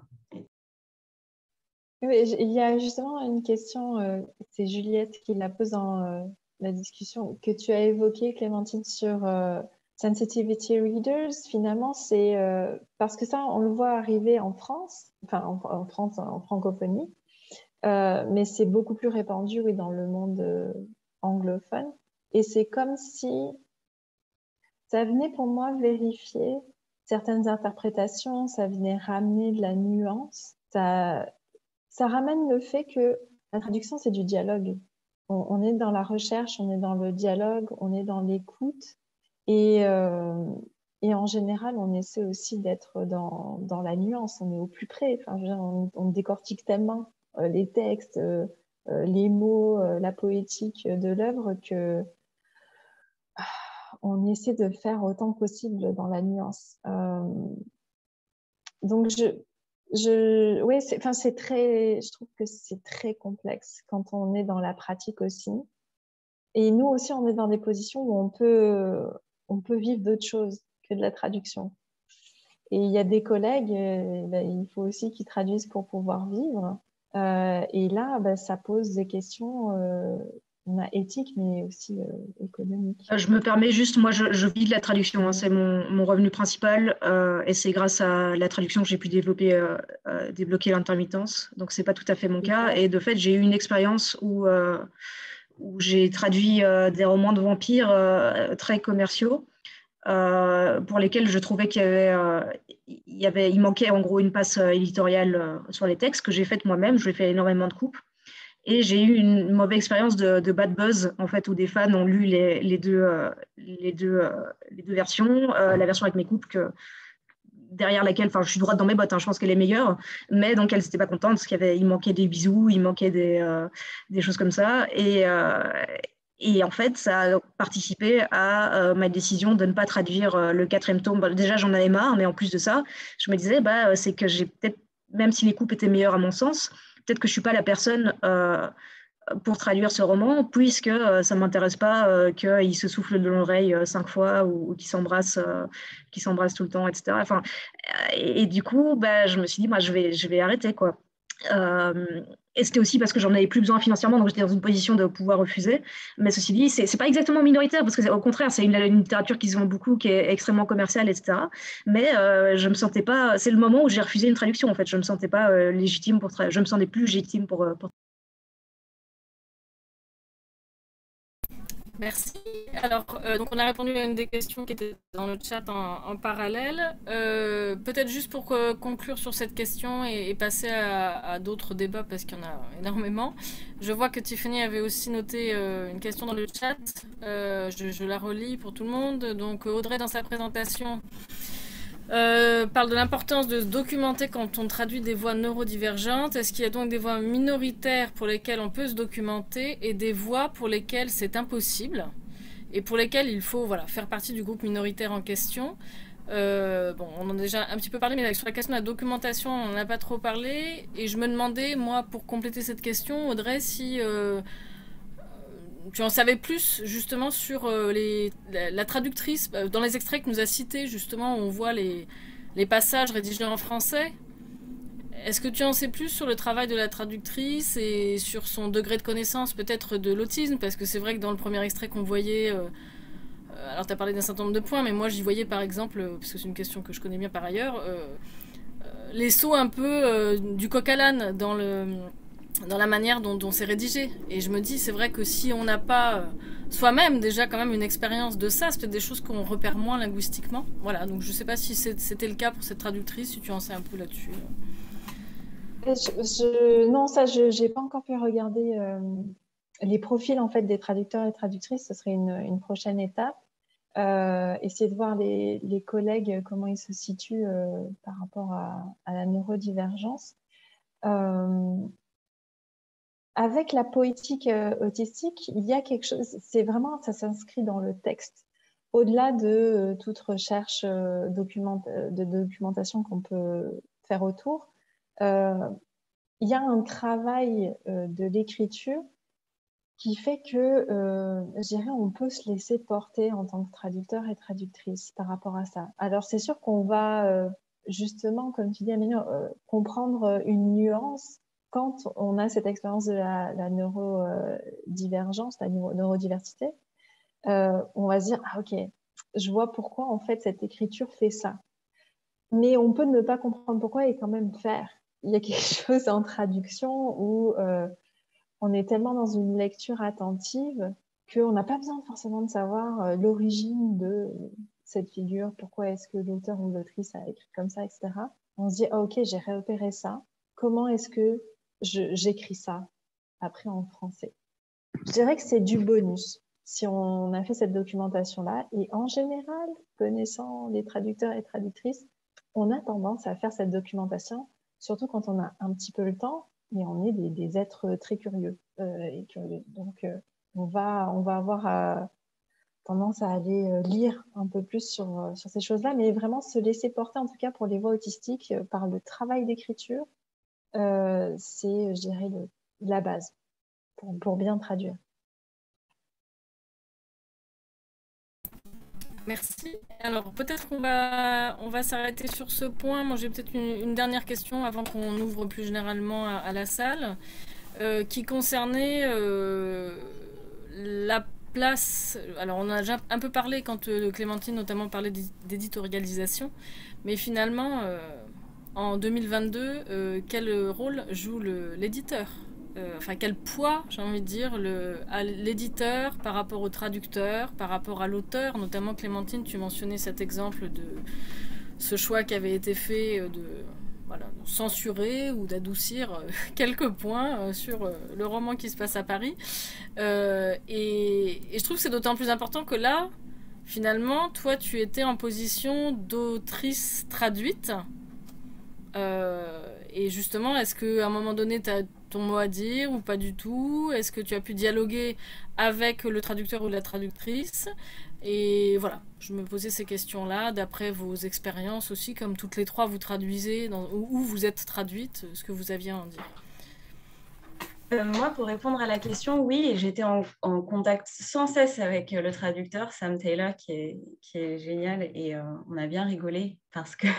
Oui, il y a justement une question, euh, c'est Juliette qui la pose dans euh, la discussion que tu as évoquée, Clémentine, sur euh, Sensitivity Readers. Finalement, c'est euh, parce que ça, on le voit arriver en France, enfin en, en France, en francophonie, euh, mais c'est beaucoup plus répandu, oui, dans le monde euh, anglophone. Et c'est comme si ça venait pour moi vérifier certaines interprétations, ça venait ramener de la nuance, ça... Ça ramène le fait que la traduction, c'est du dialogue. On, on est dans la recherche, on est dans le dialogue, on est dans l'écoute. Et, euh, et en général, on essaie aussi d'être dans, dans la nuance, on est au plus près. Enfin, je veux dire, on, on décortique tellement euh, les textes, euh, euh, les mots, euh, la poétique de l'œuvre que ah, on essaie de faire autant que possible dans la nuance. Euh, donc, je... Je, oui, c'est, enfin, c'est très, je trouve que c'est très complexe quand on est dans la pratique aussi. Et nous aussi, on est dans des positions où on peut, on peut vivre d'autres choses que de la traduction. Et il y a des collègues, euh, ben, il faut aussi qu'ils traduisent pour pouvoir vivre. Euh, et là, ben, ça pose des questions euh, on a éthiques, mais aussi euh, économiques. Je me permets juste, moi je, je vis de la traduction, hein, c'est mon, mon revenu principal euh, et c'est grâce à la traduction que j'ai pu développer, euh, euh, débloquer l'intermittence. Donc c'est pas tout à fait mon cas. Et de fait, j'ai eu une expérience où, euh, où j'ai traduit euh, des romans de vampires euh, très commerciaux euh, pour lesquels je trouvais qu'il y avait, euh, il y avait, il manquait en gros une passe éditoriale euh, sur les textes que j'ai faite moi-même. Je lui ai fait énormément de coupes. Et j'ai eu une mauvaise expérience de, de bad buzz, en fait, où des fans ont lu les, les, deux, euh, les, deux, euh, les deux versions, euh, la version avec mes coupes, que, derrière laquelle, enfin, je suis droite dans mes bottes, hein, je pense qu'elle est meilleure, mais donc elles n'étaient pas contentes parce qu'il y avait, il manquait des bisous, il manquait des, euh, des choses comme ça. Et, euh, et en fait, ça a participé à euh, ma décision de ne pas traduire euh, le quatrième tome. Bon, déjà, j'en avais marre, mais en plus de ça, je me disais, bah, c'est que j'ai peut-être, même si les coupes étaient meilleures à mon sens, peut-être que je ne suis pas la personne euh, pour traduire ce roman, puisque euh, ça ne m'intéresse pas euh, qu'il se souffle de l'oreille euh, cinq fois ou, ou qu'il s'embrasse euh, qu'il s'embrasse tout le temps, et cetera. Enfin, et, et du coup, bah, je me suis dit, moi, je vais, je vais arrêter, quoi. Euh, et c'était aussi parce que j'en avais plus besoin financièrement, donc j'étais dans une position de pouvoir refuser. Mais ceci dit, c'est, c'est pas exactement minoritaire, parce que au contraire, c'est une, une littérature qui se vend beaucoup, qui est extrêmement commerciale, et cetera. Mais euh, je me sentais pas. C'est le moment où j'ai refusé une traduction, en fait. Je me sentais pas euh, légitime pour. Tra... Je me sentais plus légitime pour. pour... Merci. Alors, euh, donc on a répondu à une des questions qui était dans le chat en, en parallèle. Euh, peut-être juste pour euh, conclure sur cette question et, et passer à, à d'autres débats parce qu'il y en a énormément. Je vois que Tiffany avait aussi noté euh, une question dans le chat. Euh, je, je la relis pour tout le monde. Donc Audrey, dans sa présentation, Euh, parle de l'importance de se documenter quand on traduit des voix neurodivergentes. Est-ce qu'il y a donc des voix minoritaires pour lesquelles on peut se documenter et des voix pour lesquelles c'est impossible et pour lesquelles il faut voilà, faire partie du groupe minoritaire en question? Euh, bon, on en a déjà un petit peu parlé, mais sur la question de la documentation, on n'en a pas trop parlé. Et je me demandais, moi, pour compléter cette question, Audrey, si... Euh, tu en savais plus justement sur euh, les, la, la traductrice, dans les extraits que nous a cités, justement, on voit les, les passages rédigés en français. Est-ce que tu en sais plus sur le travail de la traductrice et sur son degré de connaissance peut-être de l'autisme? Parce que c'est vrai que dans le premier extrait qu'on voyait, euh, alors tu as parlé d'un certain nombre de points, mais moi j'y voyais par exemple, parce que c'est une question que je connais bien par ailleurs, euh, euh, les sauts un peu euh, du coq à l'âne dans le... dans la manière dont, dont c'est rédigé. Et je me dis, c'est vrai que si on n'a pas euh, soi-même déjà quand même une expérience de ça, c'est peut-être des choses qu'on repère moins linguistiquement. Voilà, donc je ne sais pas si c'était le cas pour cette traductrice, si tu en sais un peu là-dessus. Je, je, non, ça, je n'ai pas encore pu regarder euh, les profils en fait, des traducteurs et traductrices. Ce serait une, une prochaine étape. Euh, essayer de voir les, les collègues, comment ils se situent euh, par rapport à, à la neurodivergence. Euh, Avec la poétique euh, autistique, il y a quelque chose, c'est vraiment, ça s'inscrit dans le texte. Au-delà de euh, toute recherche euh, document, de documentation qu'on peut faire autour, euh, il y a un travail euh, de l'écriture qui fait que, euh, je dirais, on peut se laisser porter en tant que traducteur et traductrice par rapport à ça. Alors, c'est sûr qu'on va, euh, justement, comme tu dis, Amélie, euh, comprendre une nuance quand on a cette expérience de la, la neurodivergence, la neurodiversité. Euh, on va se dire, ah ok, je vois pourquoi, en fait, cette écriture fait ça. Mais on peut ne pas comprendre pourquoi et quand même faire. Il y a quelque chose en traduction où... Euh, on est tellement dans une lecture attentive qu'on n'a pas besoin forcément de savoir euh, l'origine de cette figure, pourquoi est-ce que l'auteur ou l'autrice a écrit comme ça, et cetera. On se dit, oh, ok, j'ai repéré ça. Comment est-ce que j'écris ça après en français? Je dirais que c'est du bonus si on a fait cette documentation-là. Et en général, connaissant les traducteurs et traductrices, on a tendance à faire cette documentation, surtout quand on a un petit peu le temps. Et on est des, des êtres très curieux. Euh, et curieux. Donc, euh, on, va, on va avoir euh, tendance à aller euh, lire un peu plus sur, euh, sur ces choses-là, mais vraiment se laisser porter, en tout cas pour les voix autistiques, euh, par le travail d'écriture, euh, c'est, je dirais, le, la base pour, pour bien traduire. Merci. Alors peut-être qu'on va, on va s'arrêter sur ce point. Moi j'ai peut-être une, une dernière question avant qu'on ouvre plus généralement à, à la salle, euh, qui concernait euh, la place. Alors on a déjà un peu parlé quand euh, Clémentine notamment parlait d'éditorialisation, mais finalement euh, en deux mille vingt-deux, euh, quel rôle joue l'éditeur ? Euh, enfin, quel poids, j'ai envie de dire, le, à l'éditeur par rapport au traducteur, par rapport à l'auteur. Notamment, Clémentine, tu mentionnais cet exemple de ce choix qui avait été fait de, voilà, de censurer ou d'adoucir euh, quelques points euh, sur euh, le roman qui se passe à Paris. Euh, et, et je trouve que c'est d'autant plus important que là, finalement, toi, tu étais en position d'autrice traduite. Euh, et justement, est-ce qu'à un moment donné, tu as ton mot à dire ou pas du tout? Est-ce que tu as pu dialoguer avec le traducteur ou la traductrice? Et voilà, je me posais ces questions-là d'après vos expériences aussi, comme toutes les trois vous traduisez, dans, ou vous êtes traduite, ce que vous aviez à en dire. Euh, moi, pour répondre à la question, oui, j'étais en, en contact sans cesse avec le traducteur Sam Taylor, qui est, qui est génial, et euh, on a bien rigolé parce que...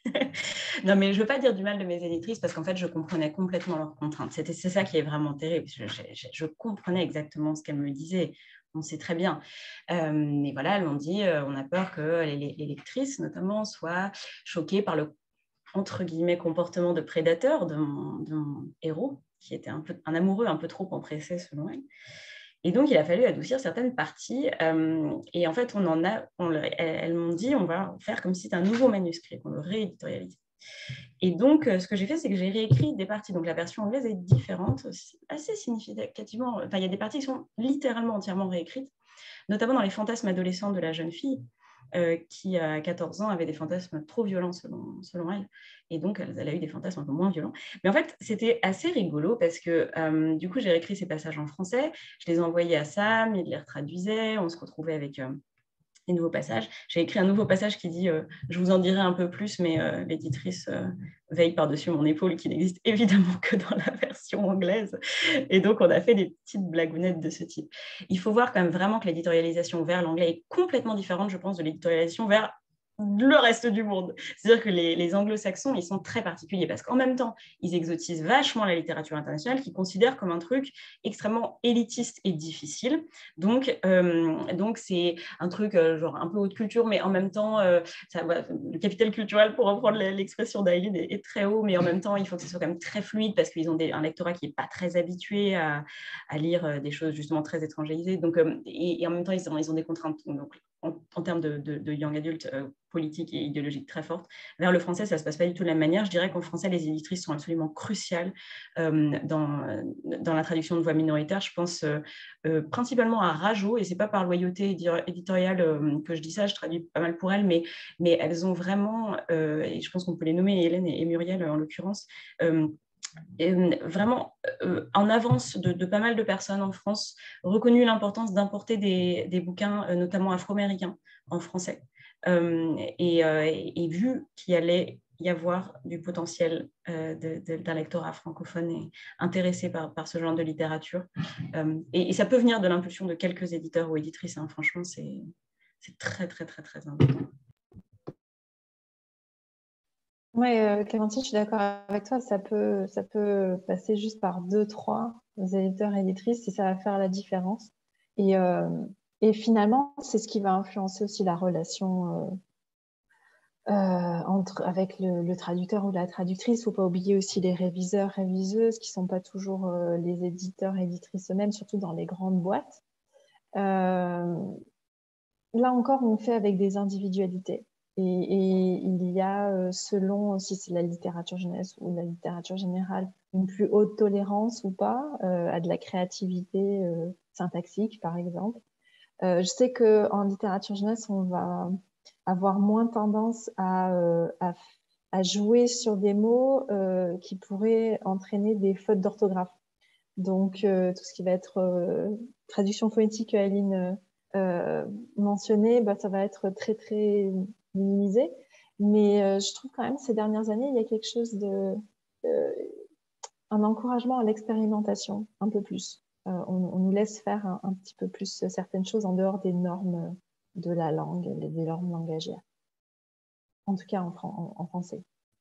non, mais je ne veux pas dire du mal de mes éditrices parce qu'en fait, je comprenais complètement leurs contraintes. C'était, c'est ça qui est vraiment terrible. Je, je, je comprenais exactement ce qu'elles me disaient. On sait très bien. Euh, mais voilà, elles m'ont dit, euh, on a peur que les, les lectrices, notamment, soient choquées par le, entre guillemets, comportement de prédateur de mon, de mon héros, qui était un, peu, un amoureux un peu trop empressé selon elle. Et donc, il a fallu adoucir certaines parties. Euh, et en fait, on en a, on le, elles, elles m'ont dit, on va faire comme si c'était un nouveau manuscrit, qu'on le rééditorialise. Et donc, euh, ce que j'ai fait, c'est que j'ai réécrit des parties. Donc, la version anglaise est différente, assez significativement. Enfin, il y a des parties qui sont littéralement entièrement réécrites, notamment dans les fantasmes adolescents de la jeune fille, euh, qui, à quatorze ans, avait des fantasmes trop violents, selon, selon elle. Et donc, elle, elle a eu des fantasmes un peu moins violents. Mais en fait, c'était assez rigolo parce que, euh, du coup, j'ai réécrit ces passages en français. Je les envoyais à Sam, il les retraduisait. On se retrouvait avec... Euh, des nouveaux passages. J'ai écrit un nouveau passage qui dit euh, « Je vous en dirai un peu plus, mais euh, l'éditrice euh, veille par-dessus mon épaule », qui n'existe évidemment que dans la version anglaise. Et donc, on a fait des petites blagounettes de ce type. Il faut voir quand même vraiment que l'éditorialisation vers l'anglais est complètement différente, je pense, de l'éditorialisation vers le reste du monde. C'est-à-dire que les, les anglo-saxons, ils sont très particuliers parce qu'en même temps, ils exotisent vachement la littérature internationale qu'ils considèrent comme un truc extrêmement élitiste et difficile. Donc, euh, donc c'est un truc euh, genre un peu haute culture, mais en même temps, euh, ça, voilà, le capital culturel, pour reprendre l'expression d'Aileen, est, est très haut, mais en même temps, il faut que ce soit quand même très fluide parce qu'ils ont des, un lectorat qui n'est pas très habitué à, à lire des choses justement très étrangérisées. Donc, euh, et, et en même temps, ils ont, ils ont des contraintes. Donc, En, en termes de, de, de young adult euh, politique et idéologique très forte. Vers le français, ça ne se passe pas du tout de la même manière. Je dirais qu'en français, les éditrices sont absolument cruciales euh, dans, dans la traduction de voix minoritaires. Je pense euh, euh, principalement à Rajo, et ce n'est pas par loyauté éditoriale euh, que je dis ça, je traduis pas mal pour elles, mais, mais elles ont vraiment, euh, et je pense qu'on peut les nommer, Hélène et, et Muriel en l'occurrence, euh, Et vraiment euh, en avance de, de pas mal de personnes en France, reconnu l'importance d'importer des, des bouquins, euh, notamment afro-américains, en français. Euh, et, euh, et vu qu'il allait y avoir du potentiel euh, d'un lectorat francophone et intéressé par, par ce genre de littérature. Euh, et, et ça peut venir de l'impulsion de quelques éditeurs ou éditrices. Hein. Franchement, c'est très, très, très, très important. Oui, euh, Clémentine, je suis d'accord avec toi. Ça peut, ça peut passer juste par deux, trois éditeurs et éditrices et ça va faire la différence. Et, euh, et finalement, c'est ce qui va influencer aussi la relation euh, euh, entre, avec le, le traducteur ou la traductrice. Il ne faut pas oublier aussi les réviseurs, réviseuses qui ne sont pas toujours euh, les éditeurs et éditrices eux-mêmes, surtout dans les grandes boîtes. Euh, là encore, on fait avec des individualités. Et, et il y a, selon si c'est la littérature jeunesse ou la littérature générale, une plus haute tolérance ou pas euh, à de la créativité euh, syntaxique, par exemple. Euh, je sais qu'en littérature jeunesse, on va avoir moins tendance à, euh, à, à jouer sur des mots euh, qui pourraient entraîner des fautes d'orthographe. Donc, euh, tout ce qui va être euh, traduction phonétique que Aline euh, mentionnait, bah, ça va être très, très minimisé. Mais euh, je trouve quand même ces dernières années, il y a quelque chose de... Euh, un encouragement à l'expérimentation, un peu plus. Euh, on, on nous laisse faire un, un petit peu plus certaines choses en dehors des normes de la langue, des normes langagières. En tout cas en, en, en français.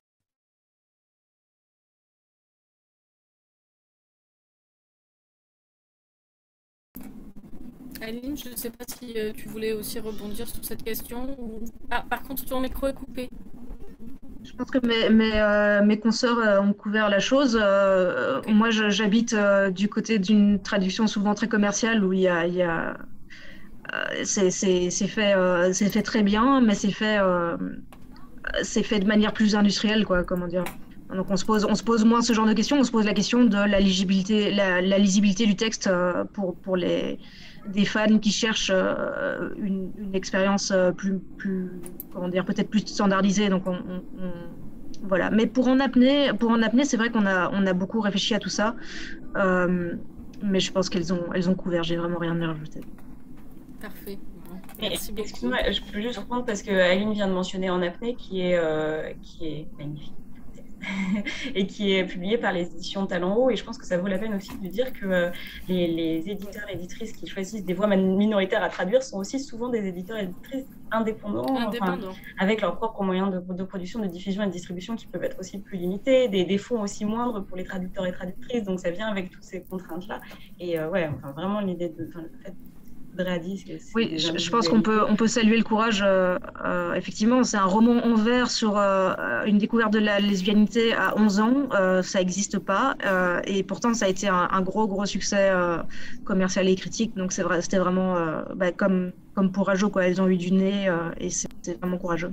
Aline, je ne sais pas si euh, tu voulais aussi rebondir sur cette question. Ou... Ah, par contre, ton micro est coupé. Je pense que mes, mes, euh, mes consoeurs euh, ont couvert la chose. Euh, okay. Moi, j'habite euh, du côté d'une traduction souvent très commerciale où il y a... Il y a euh, c'est fait, euh, fait très bien, mais c'est fait, euh, fait de manière plus industrielle, quoi, comment dire. Donc on se, pose, on se pose moins ce genre de questions, on se pose la question de la lisibilité, la, la lisibilité du texte euh, pour, pour les, des fans qui cherchent euh, une, une expérience plus, plus, comment dire, peut-être plus standardisée. Donc on, on, on, voilà. Mais pour en apnée, pour en apnée, c'est vrai qu'on a, on a beaucoup réfléchi à tout ça, euh, mais je pense qu'elles ont, elles ont couvert. J'ai vraiment rien à rajouter. Parfait. Excuse-moi, je peux juste reprendre parce que Aline vient de mentionner En apnée qui est, euh, qui est magnifique. et qui est publié par les éditions Talent Haut. Et je pense que ça vaut la peine aussi de dire que euh, les, les éditeurs et éditrices qui choisissent des voix minoritaires à traduire sont aussi souvent des éditeurs et éditrices indépendants, Indépendant. enfin, avec leurs propres moyens de, de production, de diffusion et de distribution qui peuvent être aussi plus limités, des, des fonds aussi moindres pour les traducteurs et traductrices. Donc ça vient avec toutes ces contraintes-là. Et euh, ouais, enfin, vraiment l'idée de... Enfin, le fait Dradis, oui, je, je pense qu'on peut, on peut saluer le courage. Euh, euh, effectivement, c'est un roman en vers sur euh, une découverte de la lesbianité à onze ans. Euh, ça n'existe pas. Euh, et pourtant, ça a été un, un gros, gros succès euh, commercial et critique. Donc, c'est vrai, c'était vraiment euh, bah, comme, comme pour Rajo, quoi. Elles ont eu du nez euh, et c'est vraiment courageux.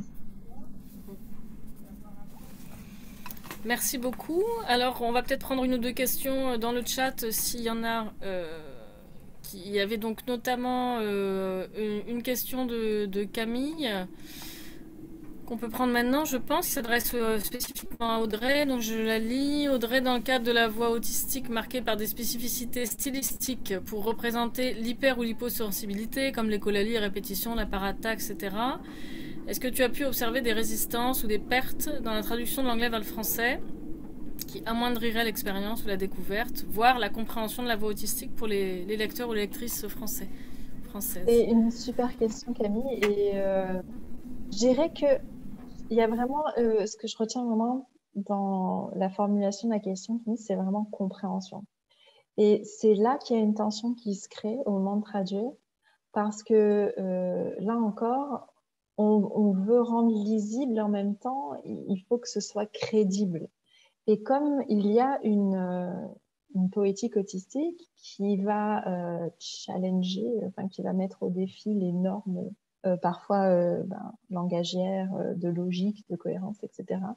Merci beaucoup. Alors, on va peut-être prendre une ou deux questions dans le chat s'il y en a. Euh... Il y avait donc notamment euh, une question de, de Camille qu'on peut prendre maintenant, je pense, qui s'adresse euh, spécifiquement à Audrey. Donc je la lis. Audrey, dans le cadre de la voix autistique marquée par des spécificités stylistiques pour représenter l'hyper ou l'hyposensibilité, comme l'écholalie, répétition, la parata, et cetera. Est-ce que tu as pu observer des résistances ou des pertes dans la traduction de l'anglais vers le français qui amoindrirait l'expérience ou la découverte, voire la compréhension de la voix autistique pour les, les lecteurs ou les lectrices français, françaises? C'est une super question, Camille. Et euh, je dirais qu'il y a vraiment, euh, ce que je retiens vraiment dans la formulation de la question, c'est vraiment compréhension. Et c'est là qu'il y a une tension qui se crée au moment de traduire, parce que euh, là encore, on, on veut rendre lisible en même temps, il faut que ce soit crédible. Et comme il y a une, euh, une poétique autistique qui va euh, challenger, enfin qui va mettre au défi les normes, euh, parfois euh, ben, langagières, euh, de logique, de cohérence, et cetera,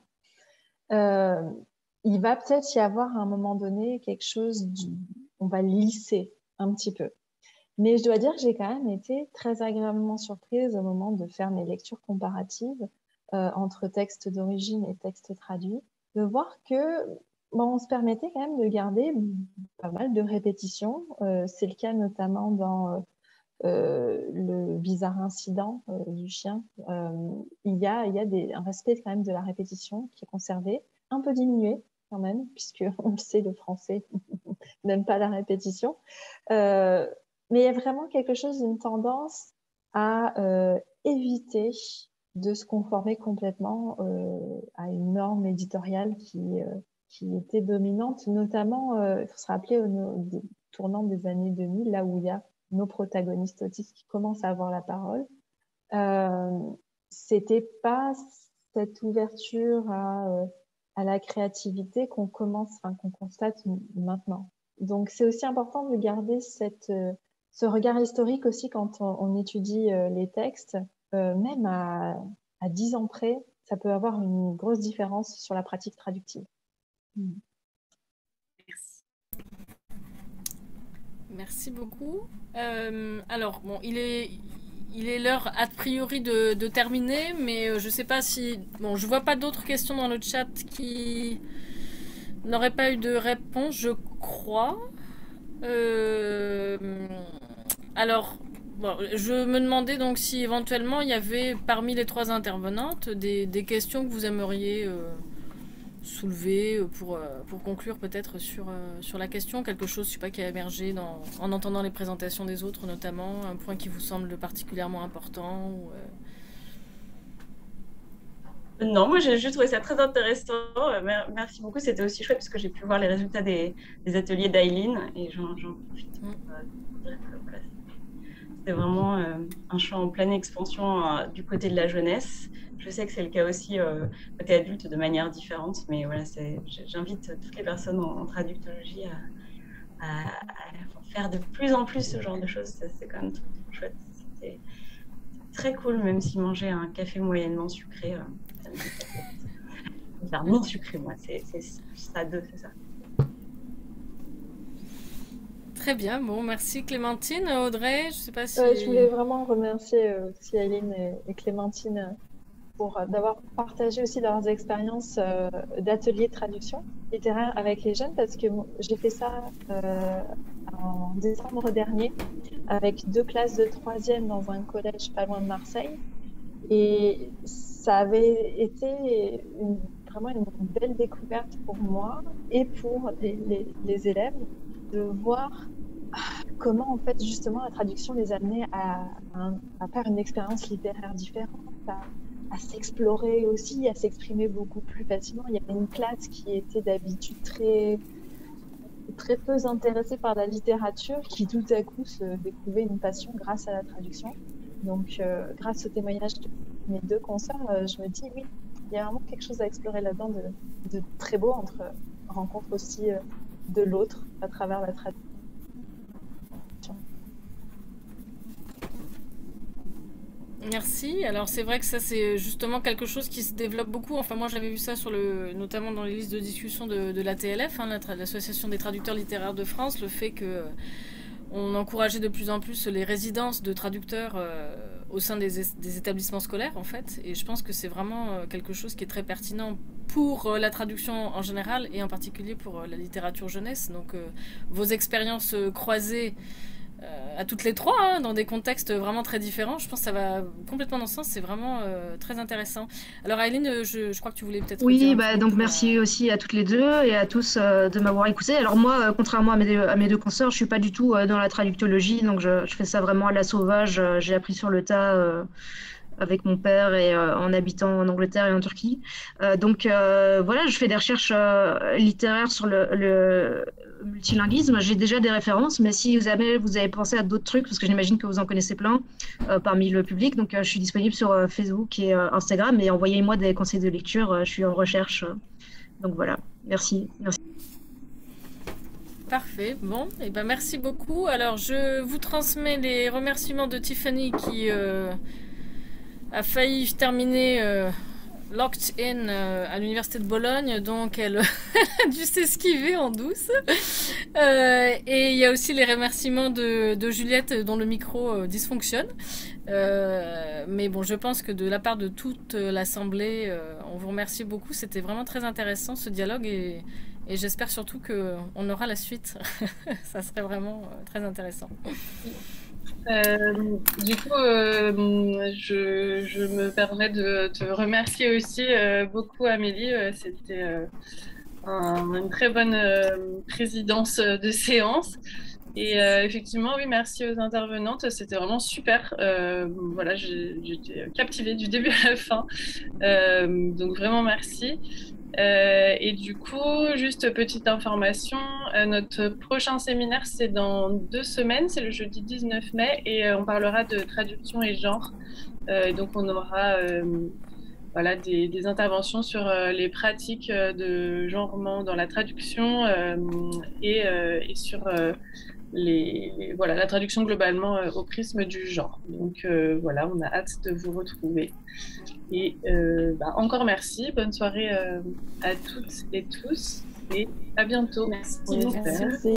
euh, il va peut-être y avoir à un moment donné quelque chose, du, on va lisser un petit peu. Mais je dois dire que j'ai quand même été très agréablement surprise au moment de faire mes lectures comparatives euh, entre textes d'origine et textes traduits, de voir que bon, on se permettait quand même de garder pas mal de répétitions. Euh, c'est le cas notamment dans euh, le bizarre incident euh, du chien. Euh, il y a, il y a des, un respect quand même de la répétition qui est conservé, un peu diminué quand même, puisque on le sait, le français n'aime pas la répétition. Euh, mais il y a vraiment quelque chose, une tendance à euh, éviter de se conformer complètement euh, à une norme éditoriale qui, euh, qui était dominante, notamment, euh, il faut se rappeler, au no, tournant des années deux mille, là où il y a nos protagonistes autistes qui commencent à avoir la parole. Euh, c'était pas cette ouverture à, euh, à la créativité qu'on commence, enfin, qu'on constate maintenant. Donc, c'est aussi important de garder cette, euh, ce regard historique aussi quand on, on étudie euh, les textes. Euh, même à, à dix ans près, ça peut avoir une grosse différence sur la pratique traductive. Mmh. Merci. Merci beaucoup. Euh, alors, bon, il est, il est l'heure a priori de, de terminer, mais je ne sais pas si... Bon, je ne vois pas d'autres questions dans le chat qui n'auraient pas eu de réponse, je crois. Euh, alors... Bon, je me demandais donc si éventuellement il y avait parmi les trois intervenantes des, des questions que vous aimeriez euh, soulever pour, euh, pour conclure peut-être sur, euh, sur la question, quelque chose je sais pas, qui a émergé dans, en entendant les présentations des autres notamment, un point qui vous semble particulièrement important ou, euh... Non, moi j'ai juste trouvé ça très intéressant. Merci beaucoup, c'était aussi chouette parce que j'ai pu voir les résultats des, des ateliers d'Aileen et j'en profite pour euh, dire que voilà, c'est vraiment euh, un champ en pleine expansion euh, du côté de la jeunesse. Je sais que c'est le cas aussi euh, côté adulte de manière différente, mais voilà, j'invite toutes les personnes en, en traductologie à, à, à faire de plus en plus ce genre de choses. C'est quand même chouette. C'est très cool, même si manger un café moyennement sucré, euh, ça me fait faire non sucré, moi. C'est ça deux, c'est ça. Très bien, bon, merci Clémentine. Audrey, je sais pas si... Euh, je voulais vraiment remercier euh, aussi Aileen et, et Clémentine pour euh, d'avoir partagé aussi leurs expériences euh, d'atelier de traduction littéraire avec les jeunes, parce que j'ai fait ça euh, en décembre dernier avec deux classes de troisième dans un collège pas loin de Marseille. Et ça avait été une vraiment une belle découverte pour moi et pour les, les, les élèves de voir comment en fait justement la traduction les amenait à, à, à faire une expérience littéraire différente, à, à s'explorer aussi, à s'exprimer beaucoup plus facilement. Il y avait une classe qui était d'habitude très, très peu intéressée par la littérature, qui tout à coup se découvrait une passion grâce à la traduction. Donc euh, grâce au témoignage de mes deux consoeurs, euh, je me dis oui, il y a vraiment quelque chose à explorer là-dedans de, de très beau entre rencontre aussi euh, de l'autre à travers la traduction. Merci. Alors c'est vrai que ça c'est justement quelque chose qui se développe beaucoup. Enfin moi j'avais vu ça sur le, notamment dans les listes de discussion de, de l'A T L F, hein, l'Association des traducteurs littéraires de France, le fait que euh, on encourageait de plus en plus les résidences de traducteurs euh, au sein des, des établissements scolaires en fait. Et je pense que c'est vraiment euh, quelque chose qui est très pertinent pour euh, la traduction en général et en particulier pour euh, la littérature jeunesse. Donc euh, vos expériences euh, croisées Euh, à toutes les trois, hein, dans des contextes vraiment très différents. Je pense que ça va complètement dans ce sens, c'est vraiment euh, très intéressant. Alors Aileen, je, je crois que tu voulais peut-être... Oui, bah, donc merci à... aussi à toutes les deux et à tous euh, de m'avoir écouté. Alors moi, euh, contrairement à mes, deux, à mes deux consoeurs, je ne suis pas du tout euh, dans la traductologie, donc je, je fais ça vraiment à la sauvage. Euh, j'ai appris sur le tas euh, avec mon père et euh, en habitant en Angleterre et en Turquie. Euh, donc euh, voilà, je fais des recherches euh, littéraires sur le... le multilinguisme, j'ai déjà des références, mais si vous avez, vous avez pensé à d'autres trucs, parce que j'imagine que vous en connaissez plein euh, parmi le public, donc euh, je suis disponible sur euh, Facebook et euh, Instagram, et envoyez-moi des conseils de lecture, euh, je suis en recherche. Euh, donc voilà, merci. merci. Parfait, bon, et ben merci beaucoup. Alors je vous transmets les remerciements de Tiffany qui euh, a failli terminer... Euh, locked in euh, à l'université de Bologne, donc elle, elle a dû s'esquiver en douce. Euh, et il y a aussi les remerciements de, de Juliette dont le micro euh, dysfonctionne. Euh, mais bon, je pense que de la part de toute l'assemblée, euh, on vous remercie beaucoup. C'était vraiment très intéressant ce dialogue et, et j'espère surtout qu'on aura la suite. Ça serait vraiment euh, très intéressant. Euh, du coup, euh, je, je me permets de te remercier aussi euh, beaucoup, Amélie. C'était euh, un, une très bonne euh, présidence de séance. Et euh, effectivement, oui, merci aux intervenantes. C'était vraiment super. Euh, voilà, j'ai été captivée du début à la fin. Euh, donc vraiment merci. Euh, et du coup, juste petite information, euh, notre prochain séminaire, c'est dans deux semaines, c'est le jeudi dix-neuf mai, et euh, on parlera de traduction et genre. Euh, et donc, on aura euh, voilà, des, des interventions sur euh, les pratiques de genrement dans la traduction euh, et, euh, et sur euh, les, les, voilà, la traduction globalement euh, au prisme du genre. Donc, euh, voilà, on a hâte de vous retrouver. Et euh, bah, encore merci, bonne soirée euh, à toutes et tous et à bientôt. Merci. Merci.